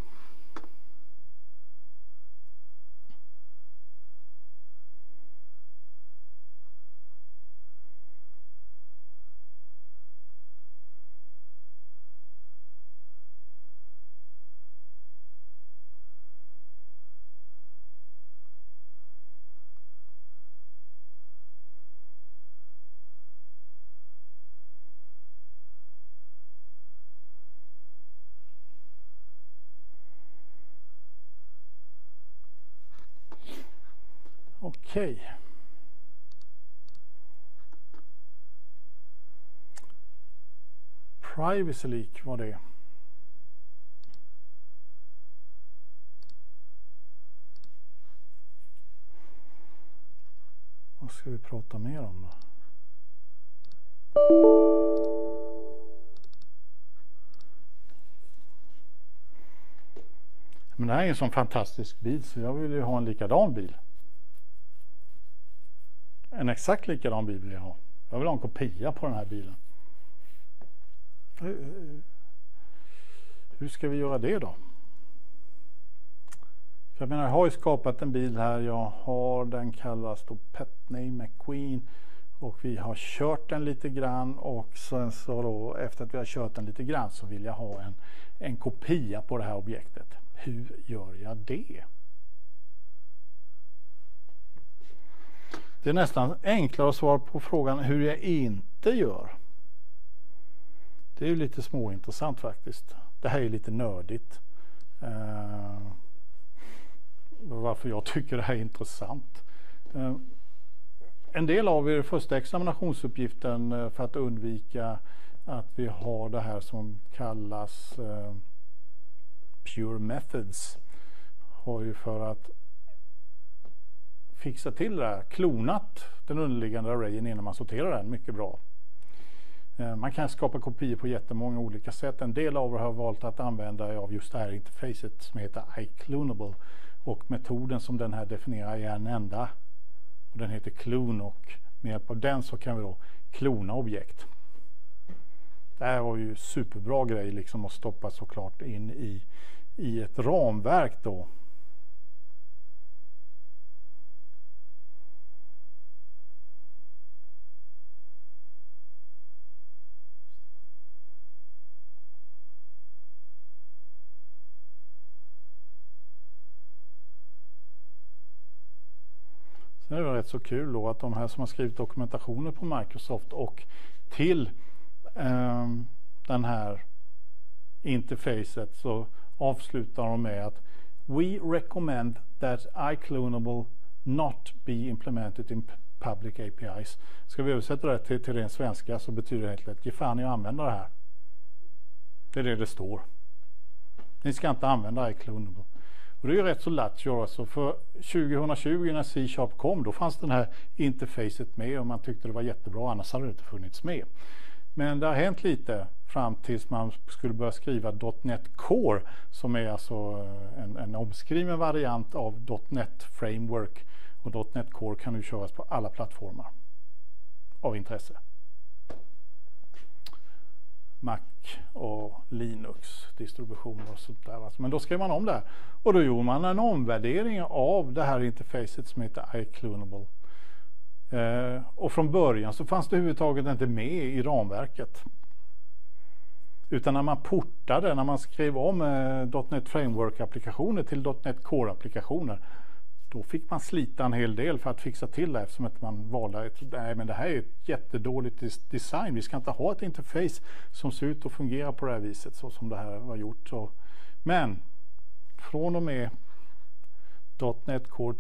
Okej. Privacy leak var det. Vad ska vi prata mer om då? Men det här är en sån fantastisk bil så jag vill ju ha en likadan bil. En exakt likadan bil vill jag ha. Jag vill ha en kopia på den här bilen. Hur ska vi göra det då? För jag menar, jag har ju skapat en bil här. Jag har, den kallas då Petney McQueen. Och vi har kört den lite grann. Och sen så då, efter att vi har kört den lite grann så vill jag ha en kopia på det här objektet. Hur gör jag det? Det är nästan enklare att svara på frågan hur jag inte gör. Det är ju lite småintressant faktiskt. Det här är lite nördigt. Varför jag tycker det här är intressant. En del av er första examinationsuppgiften för att undvika att vi har det här som kallas pure methods har ju för att fixa till det här, klonat den underliggande arrayen innan man sorterar den mycket bra. Man kan skapa kopior på jättemånga olika sätt. En del av er har valt att använda av just det här interfacet som heter iClonable och metoden som den här definierar är en enda och den heter clone och med hjälp av den så kan vi då klona objekt. Det här var ju superbra grej liksom att stoppa såklart in i ett ramverk då. Sen är det rätt så kul då att de här som har skrivit dokumentationer på Microsoft och till den här interfacet så avslutar de med att we recommend that iClonable not be implemented in public APIs. Ska vi översätta det till ren svenska så betyder det helt enkelt ge fan i att använda det här. Det är det står. Ni ska inte använda iClonable. Och det är ju rätt så lätt alltså, för 2020 när C# kom då fanns den här interfacet med och man tyckte det var jättebra, annars hade det inte funnits med. Men det har hänt lite fram tills man skulle börja skriva .NET Core som är alltså en omskriven variant av .NET Framework och .NET Core kan nu köras på alla plattformar av intresse. Mac och Linux distributioner och sånt där. Men då skrev man om det här. Och då gjorde man en omvärdering av det här interfacet som heter iClonable. Och från början så fanns det överhuvudtaget inte med i ramverket. Utan när man portade, när man skrev om .NET Framework-applikationer till .NET Core-applikationer, då fick man slita en hel del för att fixa till det, eftersom att man valde men det här är ett jättedåligt design. Vi ska inte ha ett interface som ser ut att fungera på det här viset så som det här var gjort. Så. Men från och med .NET Core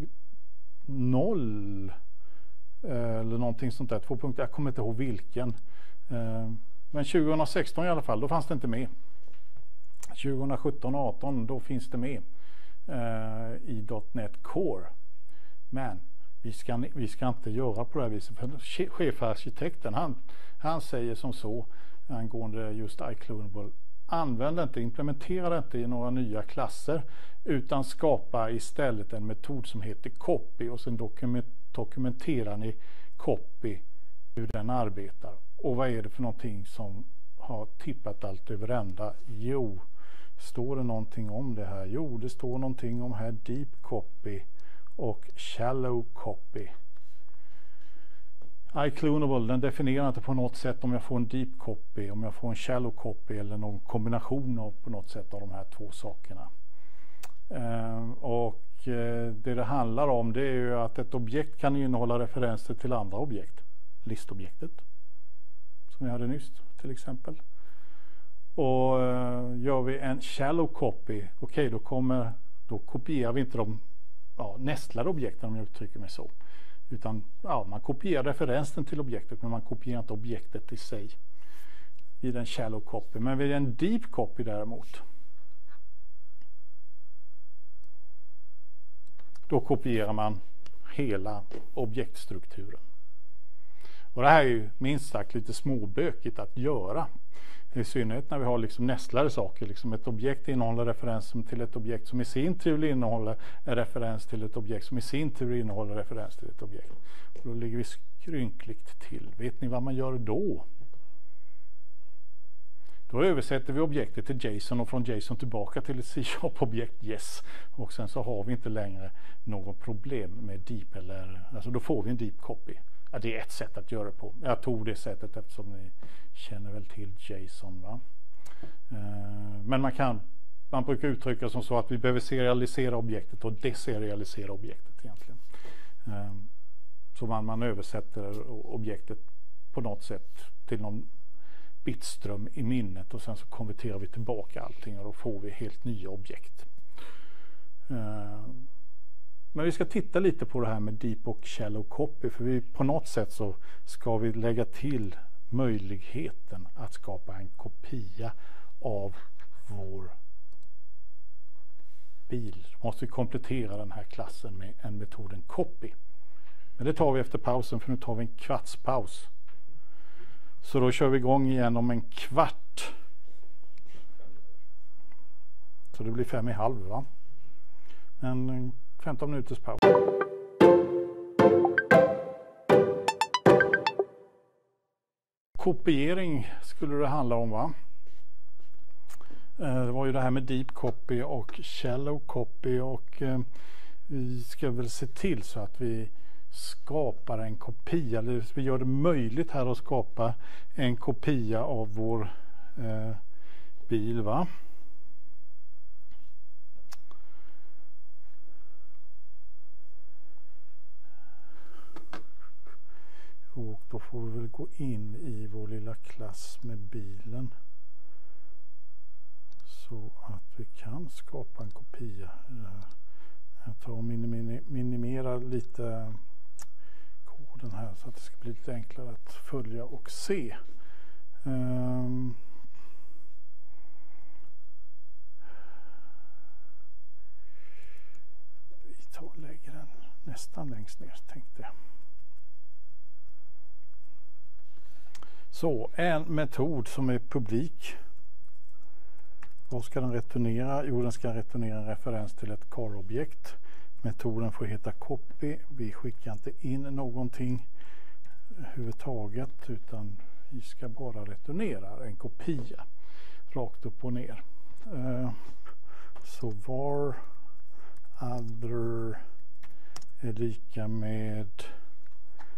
2.0 eller någonting sånt där, 2. Jag kommer inte ihåg vilken. Men 2016 i alla fall, då fanns det inte med. 2017 och 18 då finns det med i .NET Core. Men vi ska inte göra på det här viset. För chefarkitekten han säger som så angående just iClonable: implementera inte i några nya klasser, utan skapa istället en metod som heter copy, och sen dokumenterar ni copy, hur den arbetar. Och vad är det för någonting som har tippat allt över ända? Jo, står det någonting om det här? Jo, det står någonting om här deep copy och shallow copy. iClonable, den definierar inte på något sätt om jag får en deep copy, om jag får en shallow copy eller någon kombination av på något sätt av de här två sakerna. Och det handlar om, det är ju att ett objekt kan innehålla referenser till andra objekt. Listobjektet som vi hade nyss till exempel. Och gör vi en shallow copy, okej, då kopierar vi inte de nästlade objekten, om jag uttrycker mig så. Utan man kopierar referensen till objektet, men man kopierar inte objektet i sig vid en shallow copy. Men vid en deep copy däremot, då kopierar man hela objektstrukturen. Och det här är ju minst sagt lite småbökigt att göra. I synnerhet när vi har liksom nästlade saker. Liksom ett objekt innehåller referensen till ett objekt som i sin tur innehåller en referens till ett objekt som i sin tur innehåller referens till ett objekt. Och då ligger vi skrynkligt till. Vet ni vad man gör då? Då översätter vi objektet till JSON och från JSON tillbaka till ett C#-objekt, yes. Och sen så har vi inte längre något problem med deep, alltså då får vi en deep copy. Ja, det är ett sätt att göra det på. Jag tog det sättet eftersom ni känner väl till JSON, va? Men man brukar uttrycka som så att vi behöver serialisera objektet och deserialisera objektet egentligen. Så man översätter objektet på något sätt till någon bitström i minnet, och sen så konverterar vi tillbaka allting och då får vi helt nya objekt. Men vi ska titta lite på det här med deep och shallow copy, för på något sätt så ska vi lägga till möjligheten att skapa en kopia av vår bil. Då måste vi komplettera den här klassen med metoden copy. Men det tar vi efter pausen, för nu tar vi en kvartspaus. Så då kör vi igång igen om en kvart. Så det blir 5:30, va? Men 15 minuters paus. Kopiering skulle det handla om, va? Det var ju det här med deep copy och shallow copy, och vi ska väl se till så att vi skapar en kopia, eller vi gör det möjligt här att skapa en kopia av vår bil, va? Och då får vi väl gå in i vår lilla klass med bilen så att vi kan skapa en kopia. Jag tar och minimerar lite koden här så att det ska bli lite enklare att följa och se. Vi tar och lägger den nästan längst ner, tänkte jag. Så, en metod som är publik. Vad ska den returnera? Jo, den ska returnera en referens till ett car-objekt. Metoden får heta copy. Vi skickar inte in någonting överhuvudtaget, utan vi ska bara returnera en kopia rakt upp och ner. Så var other är lika med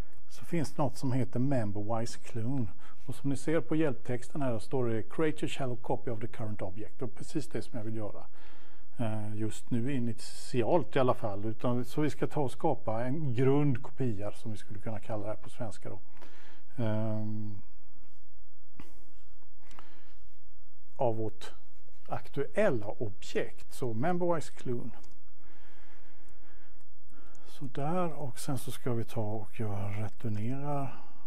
så finns det något som heter MemberWise Clone. Och som ni ser på hjälptexten här står det Create a shallow copy of the current object. Och precis det som jag vill göra. Just nu initialt i alla fall. Så vi ska ta och skapa en grundkopia som vi skulle kunna kalla det här på svenska då. Av vårt aktuella objekt. Så MemberWise Clone. Så där, och sen så ska vi ta och returnera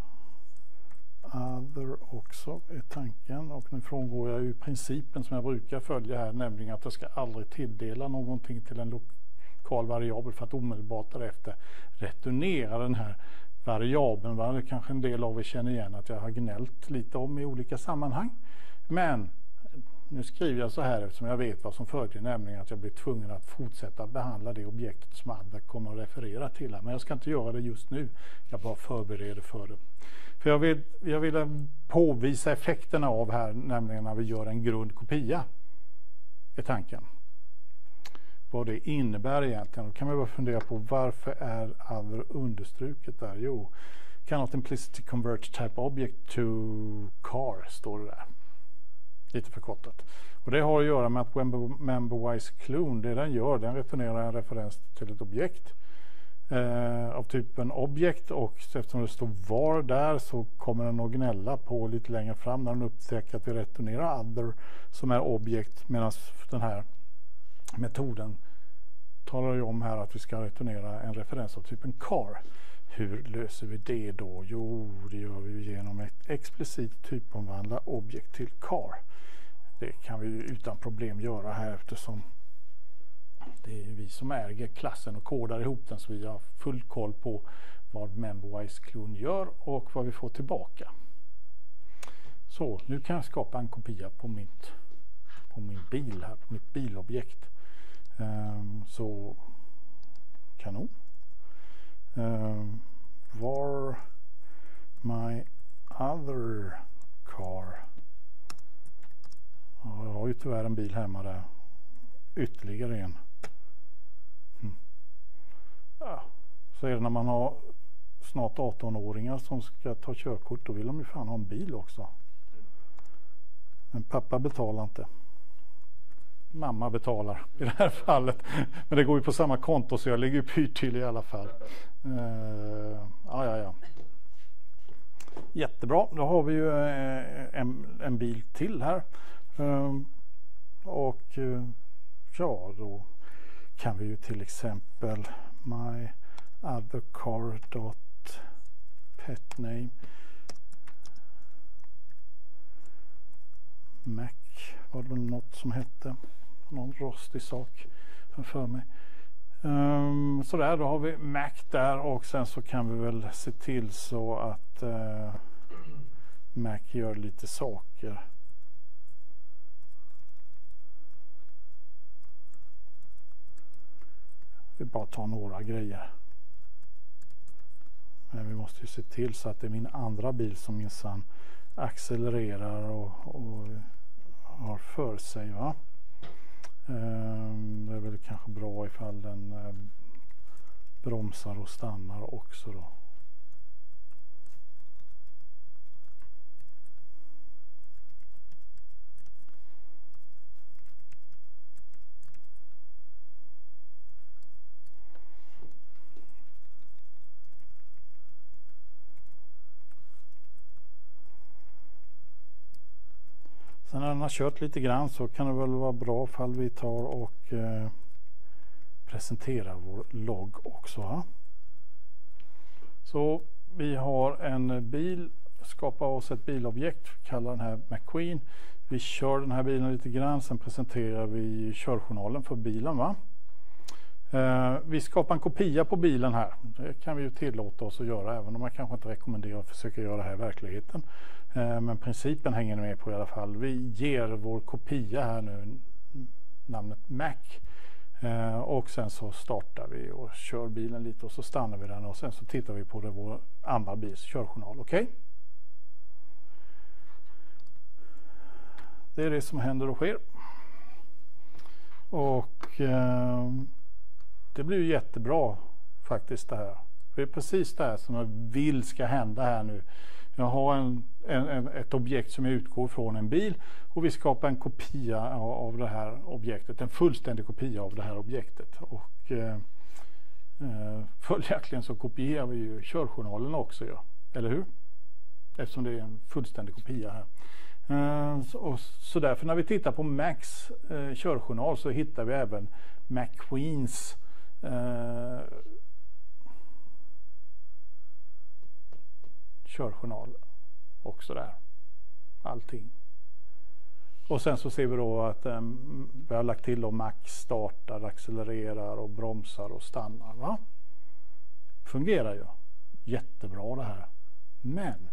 other också är tanken. Och nu frångår jag ju principen som jag brukar följa här, nämligen att jag ska aldrig tilldela någonting till en lokal variabel för att omedelbart därefter returnera den här variabeln. Det kanske en del av er känner igen att jag har gnällt lite om i olika sammanhang. Men nu skriver jag så här eftersom jag vet vad som följer, nämligen att jag blir tvungen att fortsätta behandla det objektet som Adder kommer att referera till här. Men jag ska inte göra det just nu, jag bara förbereder för det. För jag vill påvisa effekterna av här, nämligen när vi gör en grundkopia i tanken. Vad det innebär egentligen. Då kan man bara fundera på varför är Adder understruket där? Jo, cannot implicitly convert type object to car står det där. Lite förkortat. Och det har att göra med att MemberWise Clone, det den gör, den returnerar en referens till ett objekt av typen objekt, och eftersom det står var där så kommer den att gnälla på lite längre fram när den upptäcker att vi returnerar other som är objekt, medan den här metoden talar ju om här att vi ska returnera en referens av typen car. Hur löser vi det då? Jo, det gör vi genom ett explicit typomvandla objekt till car. Det kan vi utan problem göra här eftersom det är vi som äger klassen och kodar ihop den, så vi har full koll på vad MemberWise Clone gör och vad vi får tillbaka. Så nu kan jag skapa en kopia på min bil här, på mitt bilobjekt. Så kanon. Var my other car. Ja, jag har ju tyvärr en bil hemma där. Ytterligare en. Ja, så är det när man har snart 18-åringar som ska ta körkort, då vill de ju fan ha en bil också. Men pappa betalar inte. Mamma betalar i det här fallet. Men det går ju på samma konto så jag ligger ju pyrt till i alla fall. Ja. Jättebra, då har vi ju en bil till här. Och ja, då kan vi ju till exempel my other car dot pet name Mac var det väl något som hette, någon rostig sak för mig. Så där, då har vi Mac där, och sen så kan vi väl se till så att Mac gör lite saker. Vi bara tar några grejer. Men vi måste ju se till så att det är min andra bil som minsann accelererar och har för sig, va? Det är väl kanske bra ifall den bromsar och stannar också då. Sen när den har kört lite grann så kan det väl vara bra ifall vi tar och presenterar vår logg också. Va? Så vi har en bil, skapar oss ett bilobjekt, kallar den här McQueen. Vi kör den här bilen lite grann, sen presenterar vi körjournalen för bilen. Va? Vi skapar en kopia på bilen här. Det kan vi ju tillåta oss att göra, även om man kanske inte rekommenderar att försöka göra det här i verkligheten. Men principen hänger med på i alla fall. Vi ger vår kopia här nu namnet Mac. Och sen så startar vi och kör bilen lite och så stannar vi den och sen så tittar vi på vår andra bils körjournal. Okej? Det är det som händer och sker. Och det blir ju jättebra faktiskt det här. Det är precis det här som jag vill ska hända här nu. Jag har ett objekt som jag utgår från en bil och vi skapar en kopia av det här objektet, en fullständig kopia av det här objektet. Och följaktligen så kopierar vi ju körjournalen också, ja. Eller hur? Eftersom det är en fullständig kopia här. Så därför när vi tittar på Macs körjournal så hittar vi även McQueens körjournal också där. Allting. Och sen så ser vi då att vi har lagt till då Mac startar, accelererar och bromsar och stannar. Va? Fungerar ju. Jättebra det här. Men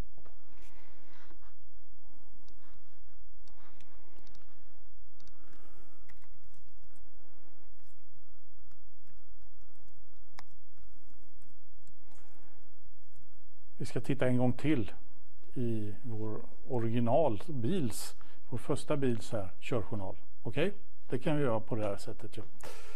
vi ska titta en gång till i vår vår första bils här, körjournal. Okej? Det kan vi göra på det här sättet. Ja.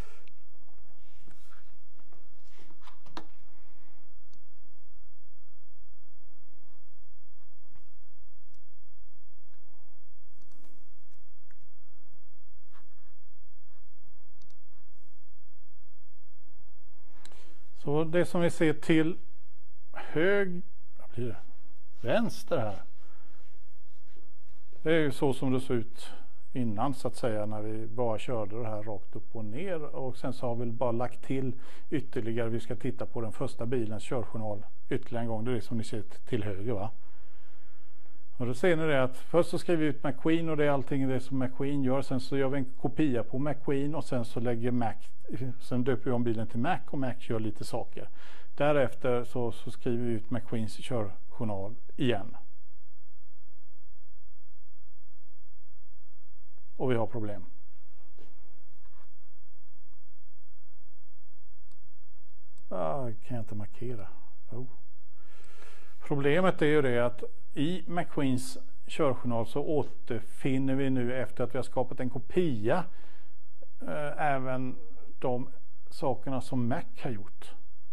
Så det som vi ser till vad blir det? Vänster här. Det är ju så som det såg ut innan så att säga när vi bara körde det här rakt upp och ner, och sen så har vi bara lagt till ytterligare. Vi ska titta på den första bilens körjournal ytterligare en gång. Det är det som ni ser till höger, va? Och då ser ni det att först så skriver vi ut McQueen och det är allting det som McQueen gör. Sen så gör vi en kopia på McQueen och sen så sen döper vi om bilen till Mac och Mac gör lite saker. Därefter så skriver vi ut McQueens körjournal igen. Och vi har problem. Kan jag inte markera. Problemet är ju det att i McQueens körjournal så återfinner vi nu efter att vi har skapat en kopia även de sakerna som Mac har gjort.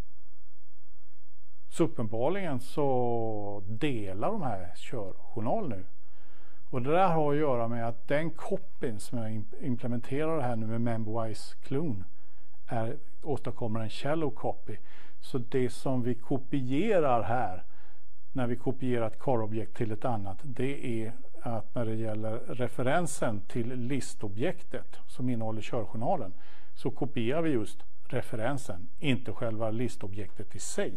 Så uppenbarligen så delar de här körjournal nu. Och det där har att göra med att den copyn som jag implementerar här nu med MemberWise Clone åstadkommer en shallow copy. Så det som vi kopierar här när vi kopierar ett car-objekt till ett annat, det är att när det gäller referensen till listobjektet som innehåller körjournalen så kopierar vi just referensen, inte själva listobjektet i sig.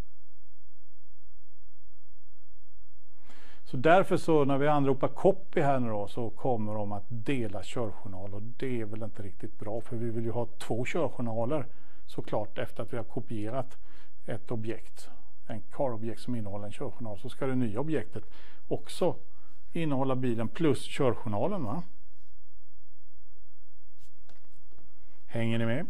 Så därför så när vi anropar copy här nu då så kommer de att dela körjournal, och det är väl inte riktigt bra, för vi vill ju ha 2 körjournaler såklart efter att vi har kopierat ett objekt. En car-objekt som innehåller en körjournal, så ska det nya objektet också innehålla bilen plus körjournalen, va? Hänger ni med?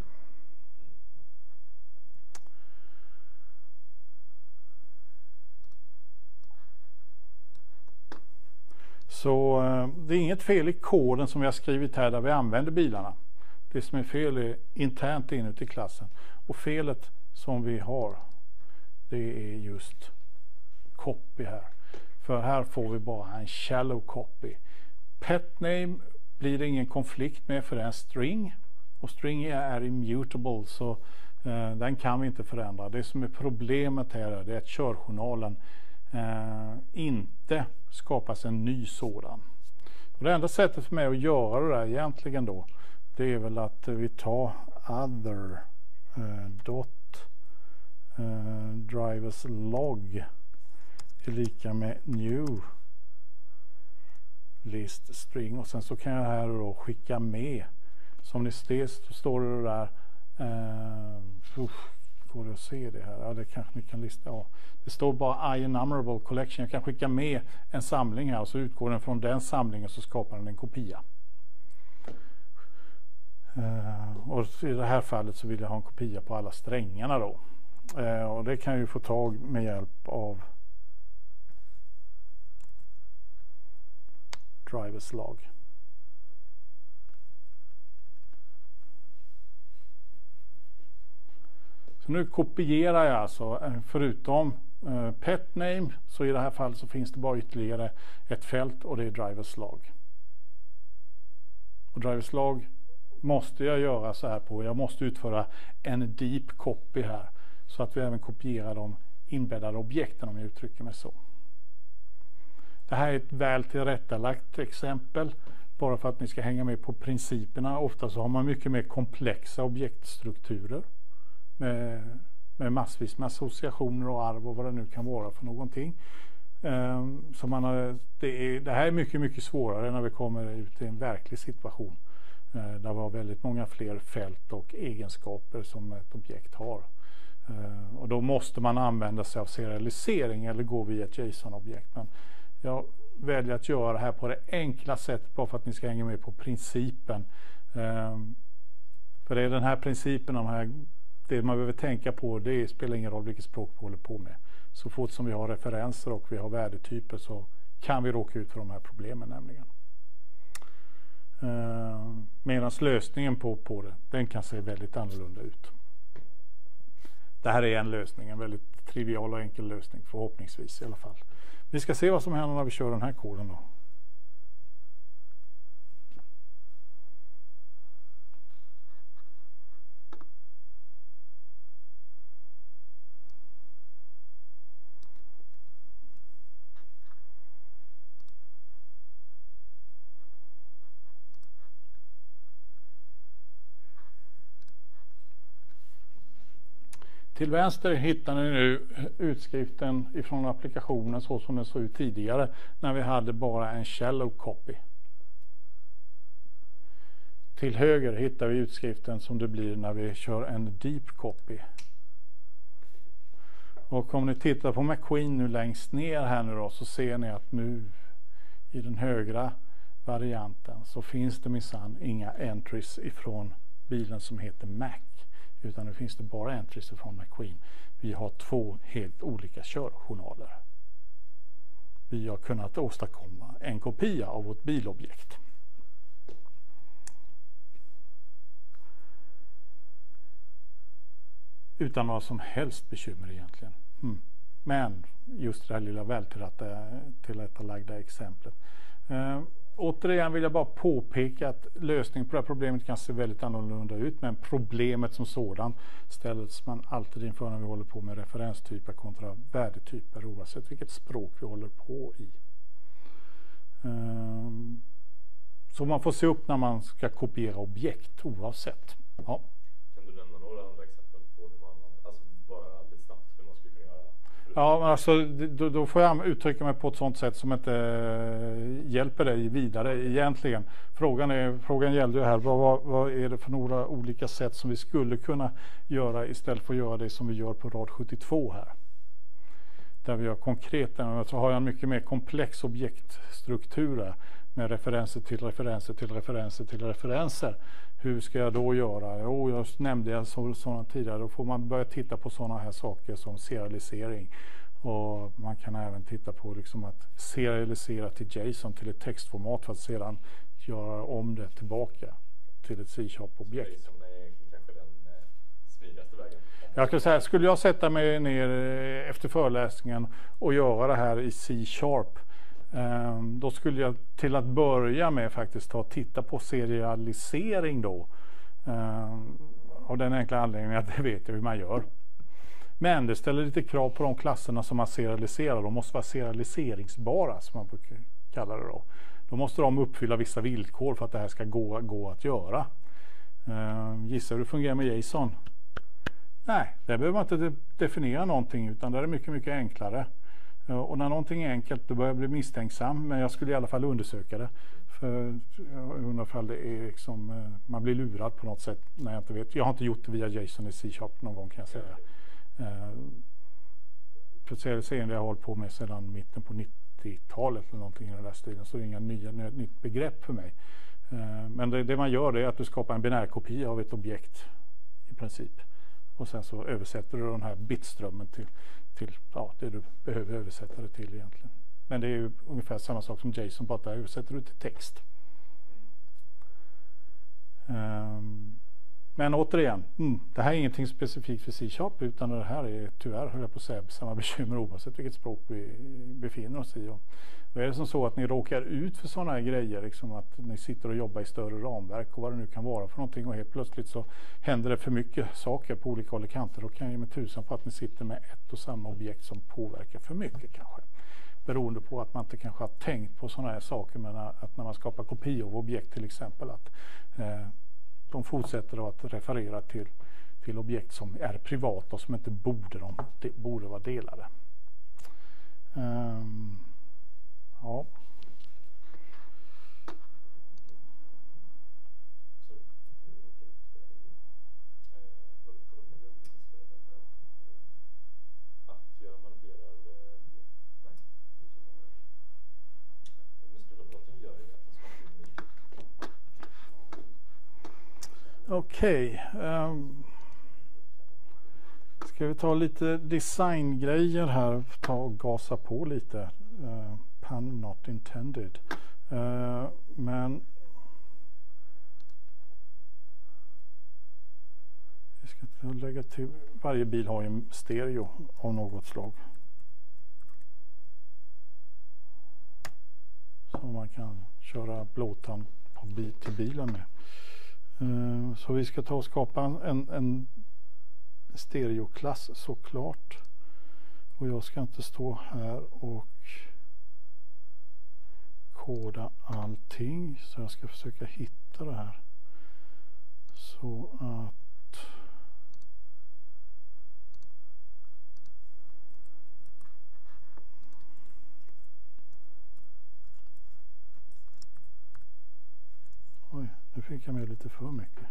Så det är inget fel i koden som vi har skrivit här där vi använder bilarna. Det som är fel är internt inuti klassen. Och felet som vi har, det är just copy här. För här får vi bara en shallow copy. Petname blir det ingen konflikt med, för det är en string. Och string är immutable, så den kan vi inte förändra. Det som är problemet här är att körjournalen inte skapas en ny sådan. Och det enda sättet för mig att göra det där egentligen då, det är väl att vi tar other drivers log är lika med new list string, och sen så kan jag här då skicka med, som ni ser så står det där går det att se det här? Ja, det kanske ni kan lista. Ja. Det står bara enumerable collection. Jag kan skicka med en samling här och så utgår den från den samlingen, så skapar den en kopia. Och i det här fallet så vill jag ha en kopia på alla strängarna då. Och det kan jag ju få tag med hjälp av drivers log. Så Så nu kopierar jag alltså, förutom pet name, så i det här fallet så finns det bara ytterligare ett fält och det är drivers log. Och drivers log måste jag göra så här på. Jag måste utföra en deep copy här så att vi även kopierar de inbäddade objekten, om jag uttrycker mig så. Det här är ett väl tillrättalagt exempel bara för att ni ska hänga med på principerna. Ofta så har man mycket mer komplexa objektstrukturer med massvis med associationer och arv och vad det nu kan vara för någonting. Så det här är mycket, mycket svårare när vi kommer ut i en verklig situation. Där vi har väldigt många fler fält och egenskaper som ett objekt har. Och då måste man använda sig av serialisering eller gå via ett JSON-objekt. Men jag väljer att göra det här på det enkla sättet bara för att ni ska hänga med på principen. För det är den här principen, det man behöver tänka på, det spelar ingen roll vilket språk vi håller på med. Så fort som vi har referenser och vi har värdetyper så kan vi råka ut för de här problemen nämligen. Medan lösningen på det, den kan se väldigt annorlunda ut. Det här är en lösning, en väldigt trivial och enkel lösning, förhoppningsvis i alla fall. Vi ska se vad som händer när vi kör den här koden då. Till vänster hittar ni nu utskriften ifrån applikationen så som den såg ut tidigare när vi hade bara en shallow copy. Till höger hittar vi utskriften som det blir när vi kör en deep copy. Och om ni tittar på McQueen nu längst ner här nu då, så ser ni att nu i den högra varianten så finns det minsann inga entries ifrån bilen som heter Mac. Utan nu finns det bara entries från McQueen. Vi har 2 helt olika körjournaler. Vi har kunnat åstadkomma en kopia av vårt bilobjekt. Utan några som helst bekymmer egentligen. Men just det här lilla vältillrättalagda exemplet. Återigen vill jag bara påpeka att lösningen på det här problemet kan se väldigt annorlunda ut, men problemet som sådan ställs man alltid inför när vi håller på med referenstyper kontra värdetyper oavsett vilket språk vi håller på i. Så man får se upp när man ska kopiera objekt oavsett. Ja. Kan du nämna några andra exempel på hur man, alltså bara lite snabbt hur man skulle kunna göra? Ja, men alltså då får jag uttrycka mig på ett sådant sätt som inte hjälper dig vidare egentligen. Frågan gällde ju här, vad är det för några olika sätt som vi skulle kunna göra istället för att göra det som vi gör på rad 72 här. Där vi gör konkret, så har jag en mycket mer komplex objektstruktur med referenser till referenser till referenser till referenser. Hur ska jag då göra? Jag nämnde sådana tidigare. Då får man börja titta på sådana här saker som serialisering. Och man kan även titta på liksom att serialisera till JSON till ett textformat för att sedan göra om det tillbaka till ett C#-objekt. JSON är kanske den smidigaste vägen. Jag skulle säga, skulle jag sätta mig ner efter föreläsningen och göra det här i C#, då skulle jag till att börja med faktiskt titta på serialisering då. Av den enkla anledningen att det vet jag hur man gör. Men det ställer lite krav på de klasserna som man serialiserar. De måste vara serialiseringsbara, som man brukar kalla det då. Då måste de uppfylla vissa villkor för att det här ska gå att göra. Gissa hur det fungerar med JSON? Nej, där behöver man inte definiera någonting, utan det är mycket, mycket enklare. Och när någonting är enkelt, då börjar jag bli misstänksam, men jag skulle i alla fall undersöka det. För jag undrar ifall det är liksom, man blir lurad på något sätt när jag inte vet. Jag har inte gjort det via JSON i C# någon gång, kan jag säga. För serialisering det jag har hållit på med sedan mitten på 90-talet eller någonting i den där stilen, så det är inga nytt begrepp för mig. Men det man gör är att du skapar en binär kopia av ett objekt i princip. Och sen så översätter du den här bitströmmen till det du behöver översätta det till egentligen. Men det är ju ungefär samma sak som JSON, bara där översätter du till text. Men återigen, det här är ingenting specifikt för C-sharp, utan det här är tyvärr, höll jag på att säga, samma bekymmer oavsett vilket språk vi befinner oss i. Och är det som så att ni råkar ut för sådana här grejer, liksom att ni sitter och jobbar i större ramverk och vad det nu kan vara för någonting, och helt plötsligt så händer det för mycket saker på olika håll och kanter, då kan jag ge mig tusan på att ni sitter med ett och samma objekt som påverkar för mycket kanske. Beroende på att man inte kanske har tänkt på sådana här saker, men att när man skapar kopior av objekt till exempel, att de fortsätter att referera till objekt som är privata och som inte borde vara delade. Ja. Okej. Ska vi ta lite designgrejer här, ta och gasa på lite. Pun not intended. Men vi ska lägga till, varje bil har ju en stereo av något slag. Som man kan köra blåtand till bilen med. Så vi ska ta och skapa en stereoklass såklart. Och jag ska inte stå här och koda allting, så jag ska försöka hitta det här så att oj, nu fick jag med lite för mycket.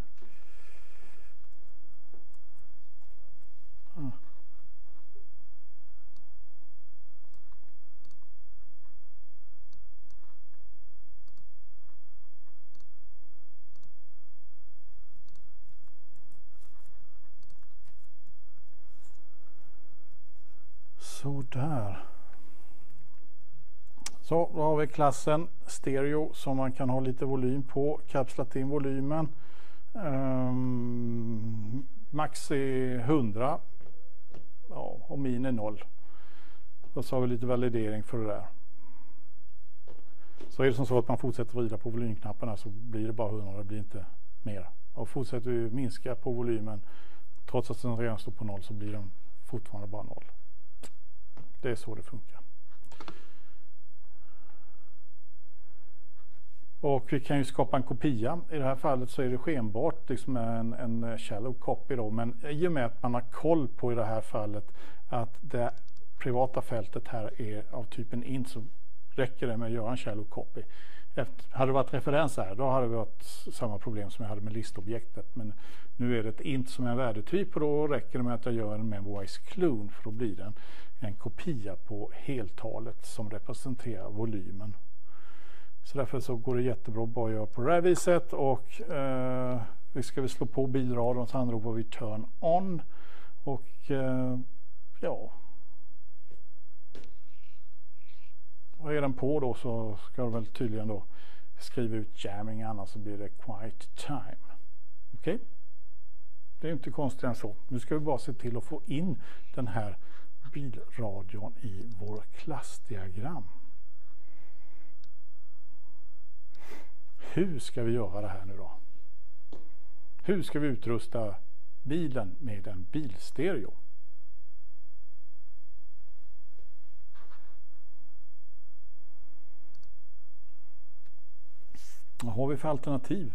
Så där. Så då har vi klassen stereo som man kan ha lite volym på, kapslat in volymen. Max är 100, ja, och min är 0. Och så har vi lite validering för det där. Så är det som så att man fortsätter vrida på volymknapparna så blir det bara 100, det blir inte mer. Och fortsätter vi minska på volymen trots att den redan står på 0 så blir den fortfarande bara 0. Det är så det funkar. Och vi kan ju skapa en kopia. I det här fallet så är det skenbart liksom en shallow copy då, men i och med att man har koll på i det här fallet att det privata fältet här är av typen int, så räcker det med att göra en shallow copy. Hade det varit referens här, då hade det varit samma problem som jag hade med listobjektet, men nu är det ett int som är en värdetyp och då räcker det med att jag gör en memwise clone, för då blir det en kopia på heltalet som representerar volymen. Så därför så går det jättebra att bara göra på det här viset, och vi ska slå på bilradion, så anropar vi turn on, och ja, och är den på då så ska det väl tydligen då skriva ut jamming, annars så blir det quiet time. Okej? Det är inte konstigt än så. Nu ska vi bara se till att få in den här bilradion i vår klassdiagram. Hur ska vi göra det här nu då? Hur ska vi utrusta bilen med en bilstereo? Vad har vi för alternativ?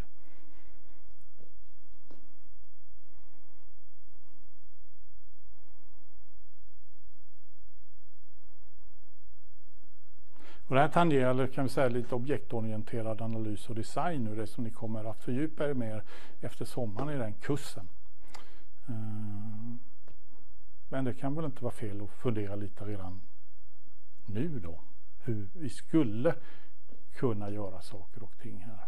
Och det här tangerar, kan vi säga, lite objektorienterad analys och design nu, det som ni kommer att fördjupa er mer efter sommaren i den kursen. Men det kan väl inte vara fel att fundera lite redan nu då, hur vi skulle kunna göra saker och ting här.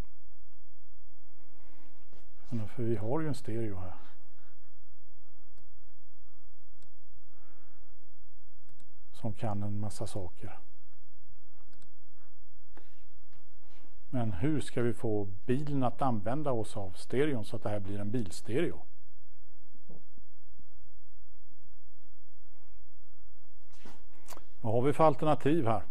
För vi har ju en stereo här. Som kan en massa saker. Men hur ska vi få bilen att använda oss av stereon så att det här blir en bilstereo? Vad har vi för alternativ här?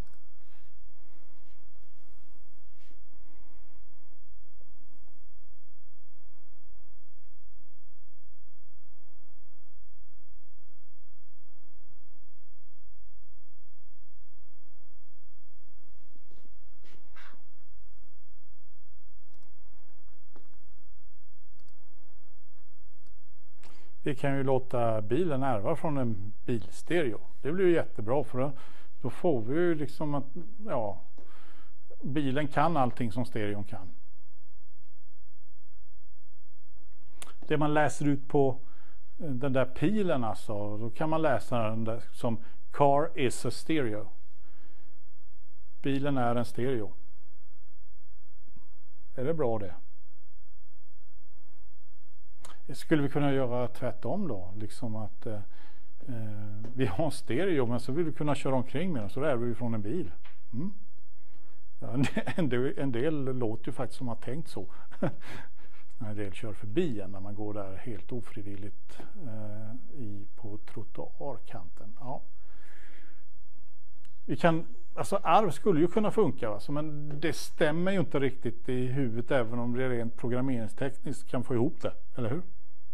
Vi kan ju låta bilen ärva från en bilstereo. Det blir ju jättebra, för då får vi ju liksom att bilen kan allting som stereon kan. Det man läser ut på den där pilen, alltså, då kan man läsa den där som car is a stereo. Bilen är en stereo. Är det bra det? Skulle vi kunna göra tvärtom då? Liksom att vi har en stereo, men så vill vi kunna köra omkring med den, så är vi från en bil. Ja, en del låter ju faktiskt som att ha tänkt så. När en del kör förbi en, när man går där helt ofrivilligt på trottoarkanten. Ja. Alltså arv skulle ju kunna funka, alltså, men det stämmer ju inte riktigt i huvudet, även om det rent programmeringstekniskt kan få ihop det, eller hur?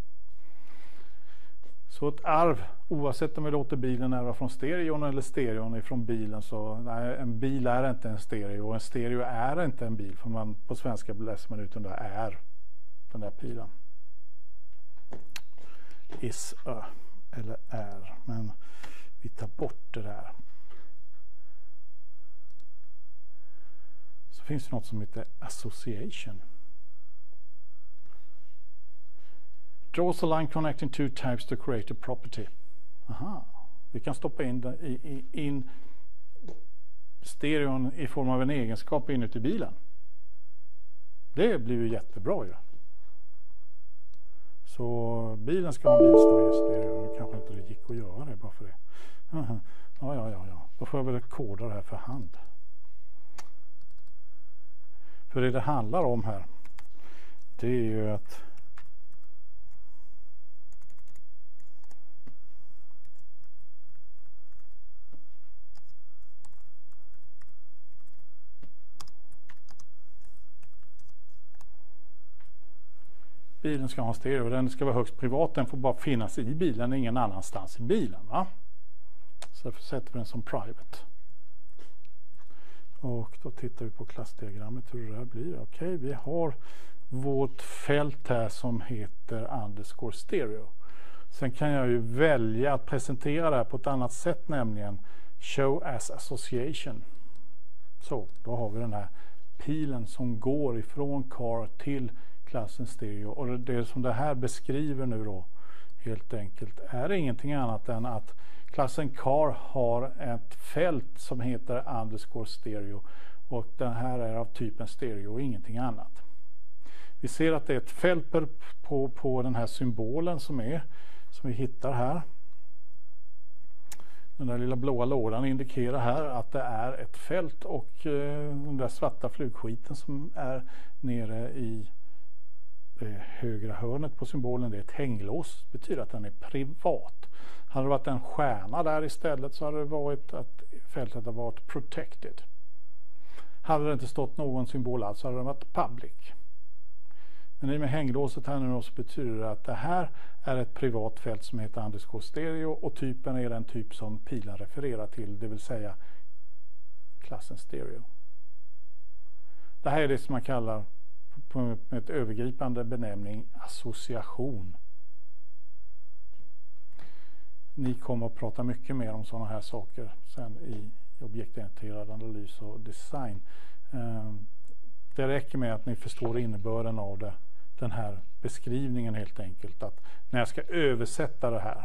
Så ett arv, oavsett om vi låter bilen ärva från stereon eller stereon ifrån bilen, så nej, en bil är inte en stereo, och en stereo är inte en bil, för på svenska läser man ut den där är, den där pilen. Is a, eller är, men vi tar bort det där. Så finns det något som heter association. Draws a line connecting two types to create a property. Aha. Vi kan stoppa in stereon i form av en egenskap inuti bilen. Det blir ju jättebra ju. Så bilen ska ha en bilstereo. Nu kanske inte det gick att göra det bara för det. Aha. Ja. Då får jag väl koda det här för hand. För det handlar om här, det är ju att bilen ska ha stereo, den ska vara högst privat, den får bara finnas i bilen, ingen annanstans i bilen, va? Så därför sätter vi den som private. Och då tittar vi på klassdiagrammet hur det här blir. Okej, vi har vårt fält här som heter underscore stereo. Sen kan jag ju välja att presentera det här på ett annat sätt, nämligen show as association. Så, då har vi den här pilen som går ifrån car till klassen stereo. Och det som det här beskriver nu då, helt enkelt, är ingenting annat än att klassen car har ett fält som heter underscore stereo, och den här är av typen stereo och ingenting annat. Vi ser att det är ett fält på den här symbolen som vi hittar här. Den där lilla blåa lådan indikerar här att det är ett fält, och den där svarta flugskiten som är nere i högra hörnet på symbolen, det är ett hänglås. Det betyder att den är privat. Hade det varit en stjärna där istället, så hade det varit att fältet har varit protected. Hade det inte stått någon symbol alls, så hade det varit public. Men i och med hänglåset här nu så betyder det att det här är ett privat fält som heter underscore stereo, och typen är den typ som pilen refererar till, det vill säga klassen stereo. Det här är det som man kallar med ett övergripande benämning association. Ni kommer att prata mycket mer om sådana här saker sen i objektorienterad analys och design. Det räcker med att ni förstår innebörden av det, den här beskrivningen helt enkelt, att när jag ska översätta det här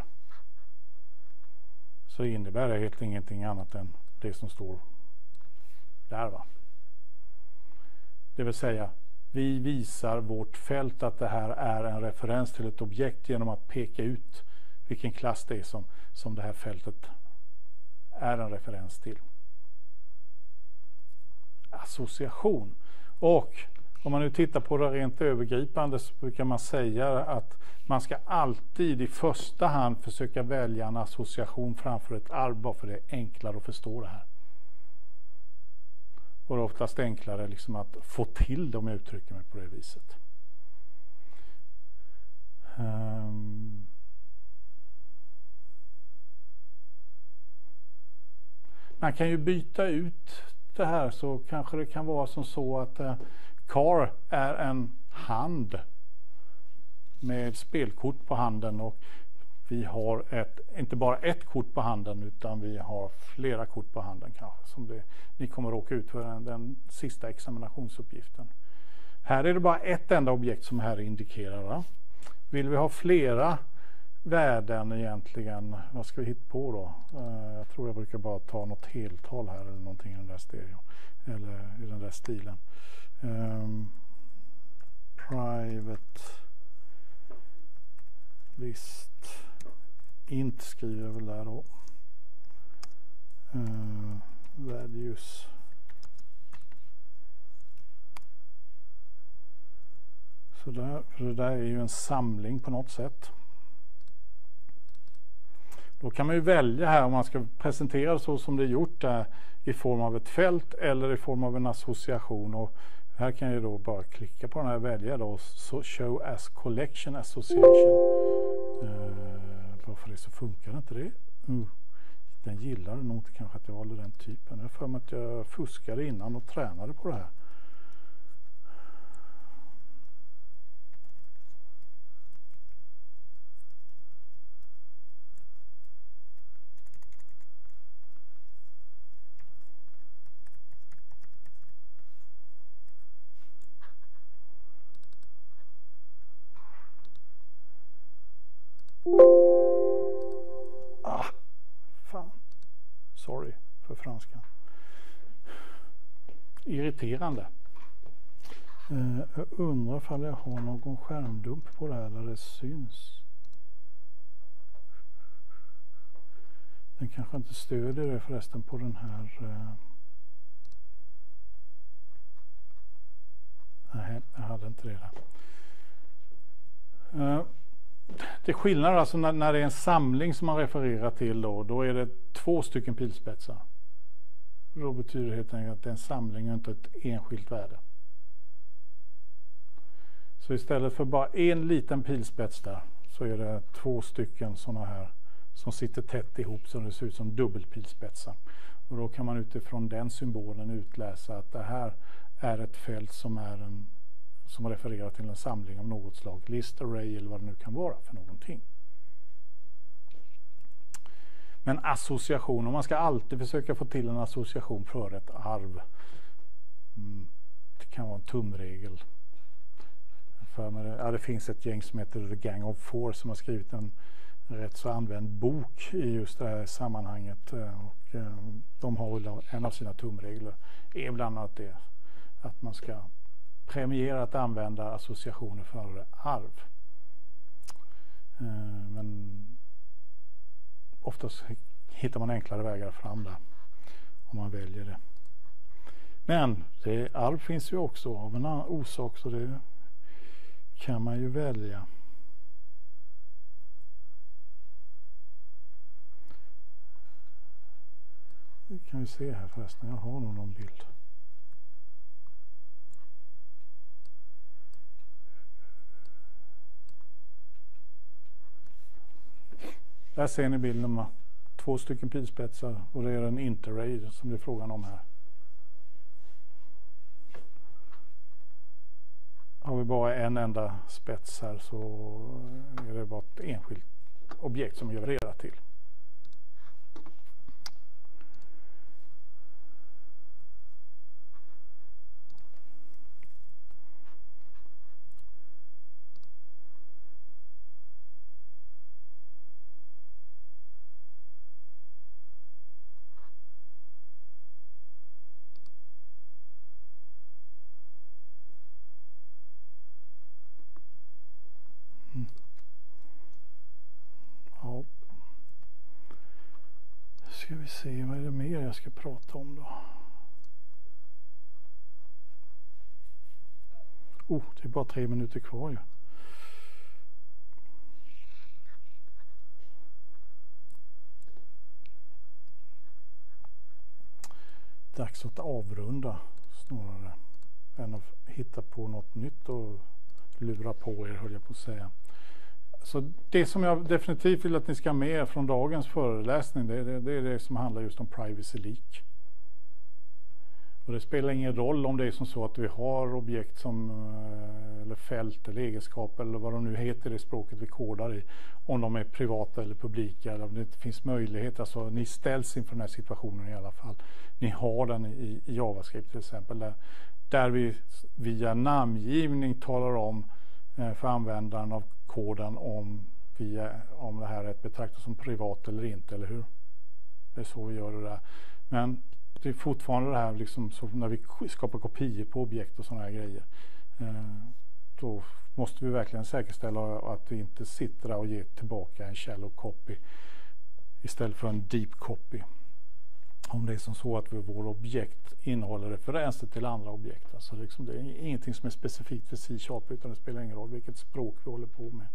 så innebär det helt ingenting annat än det som står där, va. Det vill säga, vi visar vårt fält att det här är en referens till ett objekt genom att peka ut vilken klass det är som det här fältet är en referens till. association. Och om man nu tittar på det rent övergripande så brukar man säga att man ska alltid i första hand försöka välja en association framför ett arv, bara för det är enklare att förstå det här. Och det är oftast enklare liksom att få till det, om jag uttrycker mig på det viset. Man kan ju byta ut det här, så kanske det kan vara som så att car är en hand med spelkort på handen, och vi har inte bara ett kort på handen utan vi har flera kort på handen kanske, som ni kommer råka ut för den sista examinationsuppgiften. Här är det bara ett enda objekt som här indikerar. Va? Vill vi ha flera värden egentligen, vad ska vi hitta på då? Jag tror jag brukar bara ta något heltal här eller någonting i den där stereon, eller i den där stilen. Private list int skriver jag väl där då. Values. Så där, för det där är ju en samling på något sätt. Då kan man ju välja här om man ska presentera så som det är gjort där, i form av ett fält eller i form av en association. Och här kan jag då bara klicka på den här, välja då show as collection association. Varför det så funkar inte det? Den gillar nog inte kanske att jag valde den typen. Jag för mig att jag fuskade innan och tränade på det här. Sorry för franskan. Irriterande. Jag undrar ifall jag har någon skärmdump på det här där det syns. Den kanske inte stödjer det förresten på den här. Nej, jag hade inte det där. Det är skillnad alltså när det är en samling som man refererar till då är det 2 stycken pilspetsar. Då betyder det helt enkelt att det är en samling och inte ett enskilt värde. Så istället för bara en liten pilspets där så är det 2 stycken sådana här som sitter tätt ihop så det ser ut som dubbelpilspetsar. Och då kan man utifrån den symbolen utläsa att det här är ett fält som refererar till en samling av något slag, list, array eller vad det nu kan vara för någonting. Men association, man ska alltid försöka få till en association för ett arv. Det kan vara en tumregel. Det finns ett gäng som heter The Gang of Four som har skrivit en rätt så använd bok i just det här sammanhanget. Och de har en av sina tumregler är bland annat det att man ska premiera att använda associationer för arv. Men oftast hittar man enklare vägar fram där om man väljer det. Men arv finns ju också av en annan orsak, så det kan man ju välja. Nu kan vi se här förresten, jag har nog någon bild. Där ser ni bilden med 2 stycken pilspetsar och det är en interarray som det är frågan om här. Har vi bara en enda spets här så är det bara ett enskilt objekt som jag refererar till. Ja. Ska vi se, vad är det mer jag ska prata om då? Det är bara 3 minuter kvar ju. Dags att avrunda snarare än att hitta på något nytt och lura på er, höll jag på att säga. Så det som jag definitivt vill att ni ska med från dagens föreläsning, det är det som handlar just om privacy leak. Och det spelar ingen roll om det är som så att vi har objekt som, eller fält eller egenskaper eller vad de nu heter i språket vi kodar i, om de är privata eller publika, eller om det inte finns möjlighet. Alltså ni ställs inför den här situationen i alla fall. Ni har den i JavaScript till exempel, där vi via namngivning talar om för användaren av koden om det här är ett betraktat som privat eller inte, eller hur? Det är så vi gör det där. Men det är fortfarande det här liksom, så när vi skapar kopior på objekt och sådana här grejer, då måste vi verkligen säkerställa att vi inte sitter där och ger tillbaka en shallow copy istället för en deep copy. Om det är som så att vår objekt innehåller referenser till andra objekt. Alltså liksom det är ingenting som är specifikt för C#, utan det spelar ingen roll vilket språk vi håller på med.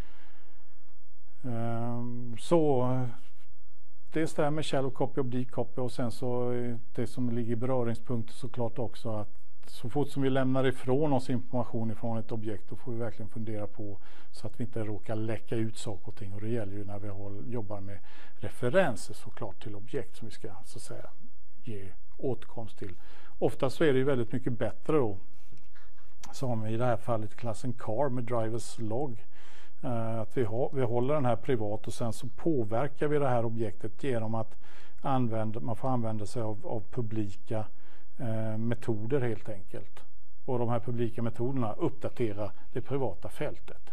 Så det är med shallow copy och deep copy, och sen så det som ligger i beröringspunkter såklart också, att så fort som vi lämnar ifrån oss information ifrån ett objekt, då får vi verkligen fundera på så att vi inte råkar läcka ut saker och ting. Och det gäller ju när vi jobbar med referenser såklart till objekt som vi ska så att säga ge åtkomst till. Ofta så är det ju väldigt mycket bättre då, som i det här fallet klassen car med drivers log, att vi håller den här privat, och sen så påverkar vi det här objektet genom att man får använda sig av publika metoder helt enkelt. Och de här publika metoderna uppdaterar det privata fältet.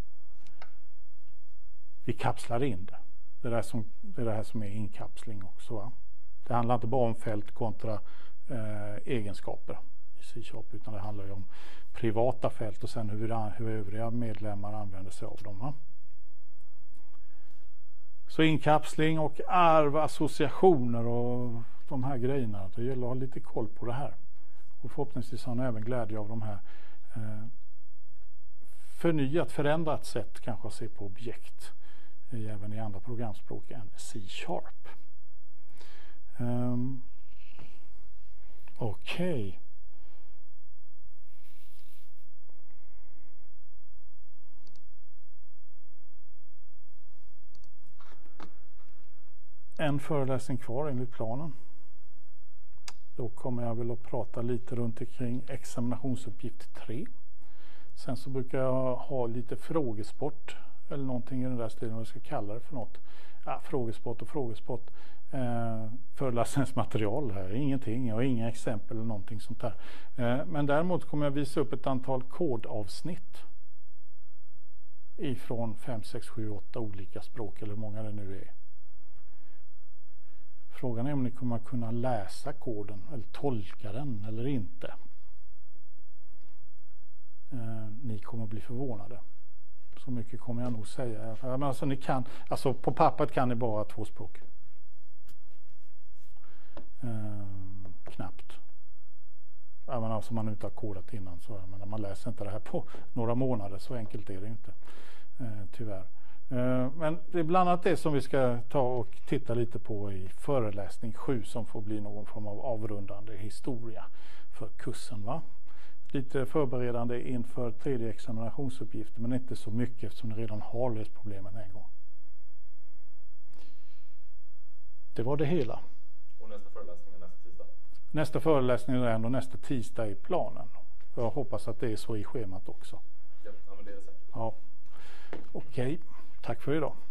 Vi kapslar in det. Det är det här som är inkapsling också. Va? Det handlar inte bara om fält kontra egenskaper i C#, utan det handlar ju om privata fält och sen hur övriga medlemmar använder sig av dem. Va? Så inkapsling och arv, associationer och de här grejerna, det gäller att ha lite koll på det här. Och förhoppningsvis har ni även glädje av de här förändrat sätt kanske att se på objekt även i andra programspråk än C#. Okej. En föreläsning kvar enligt planen. Då kommer jag väl att prata lite runt omkring examinationsuppgift 3. Sen så brukar jag ha lite frågesport eller någonting i den där stilen, vad jag ska kalla det för något. Ja, frågesport och frågesport. Föreläsningsmaterial här, ingenting. Jag har inga exempel eller någonting sånt där. Men däremot kommer jag visa upp ett antal kodavsnitt ifrån 5, 6, 7, 8 olika språk, eller hur många det nu är. Frågan är om ni kommer att kunna läsa koden eller tolka den eller inte. Ni kommer att bli förvånade. Så mycket kommer jag nog säga. Men alltså, på pappret kan ni bara 2 språk. Knappt. Ja, men alltså man inte har kodat innan, så men man läser inte det här på några månader, så enkelt är det inte. Tyvärr. Men det är bland annat det som vi ska ta och titta lite på i föreläsning 7, som får bli någon form av avrundande historia för kursen. Va? Lite förberedande inför 3:e examinationsuppgifter, men inte så mycket eftersom ni redan har löst problemen en gång. Det var det hela. Och nästa föreläsning är nästa tisdag? Nästa föreläsning är ändå nästa tisdag i planen. Jag hoppas att det är så i schemat också. Ja, men det är det säkert. Ja. Okej, tack för idag.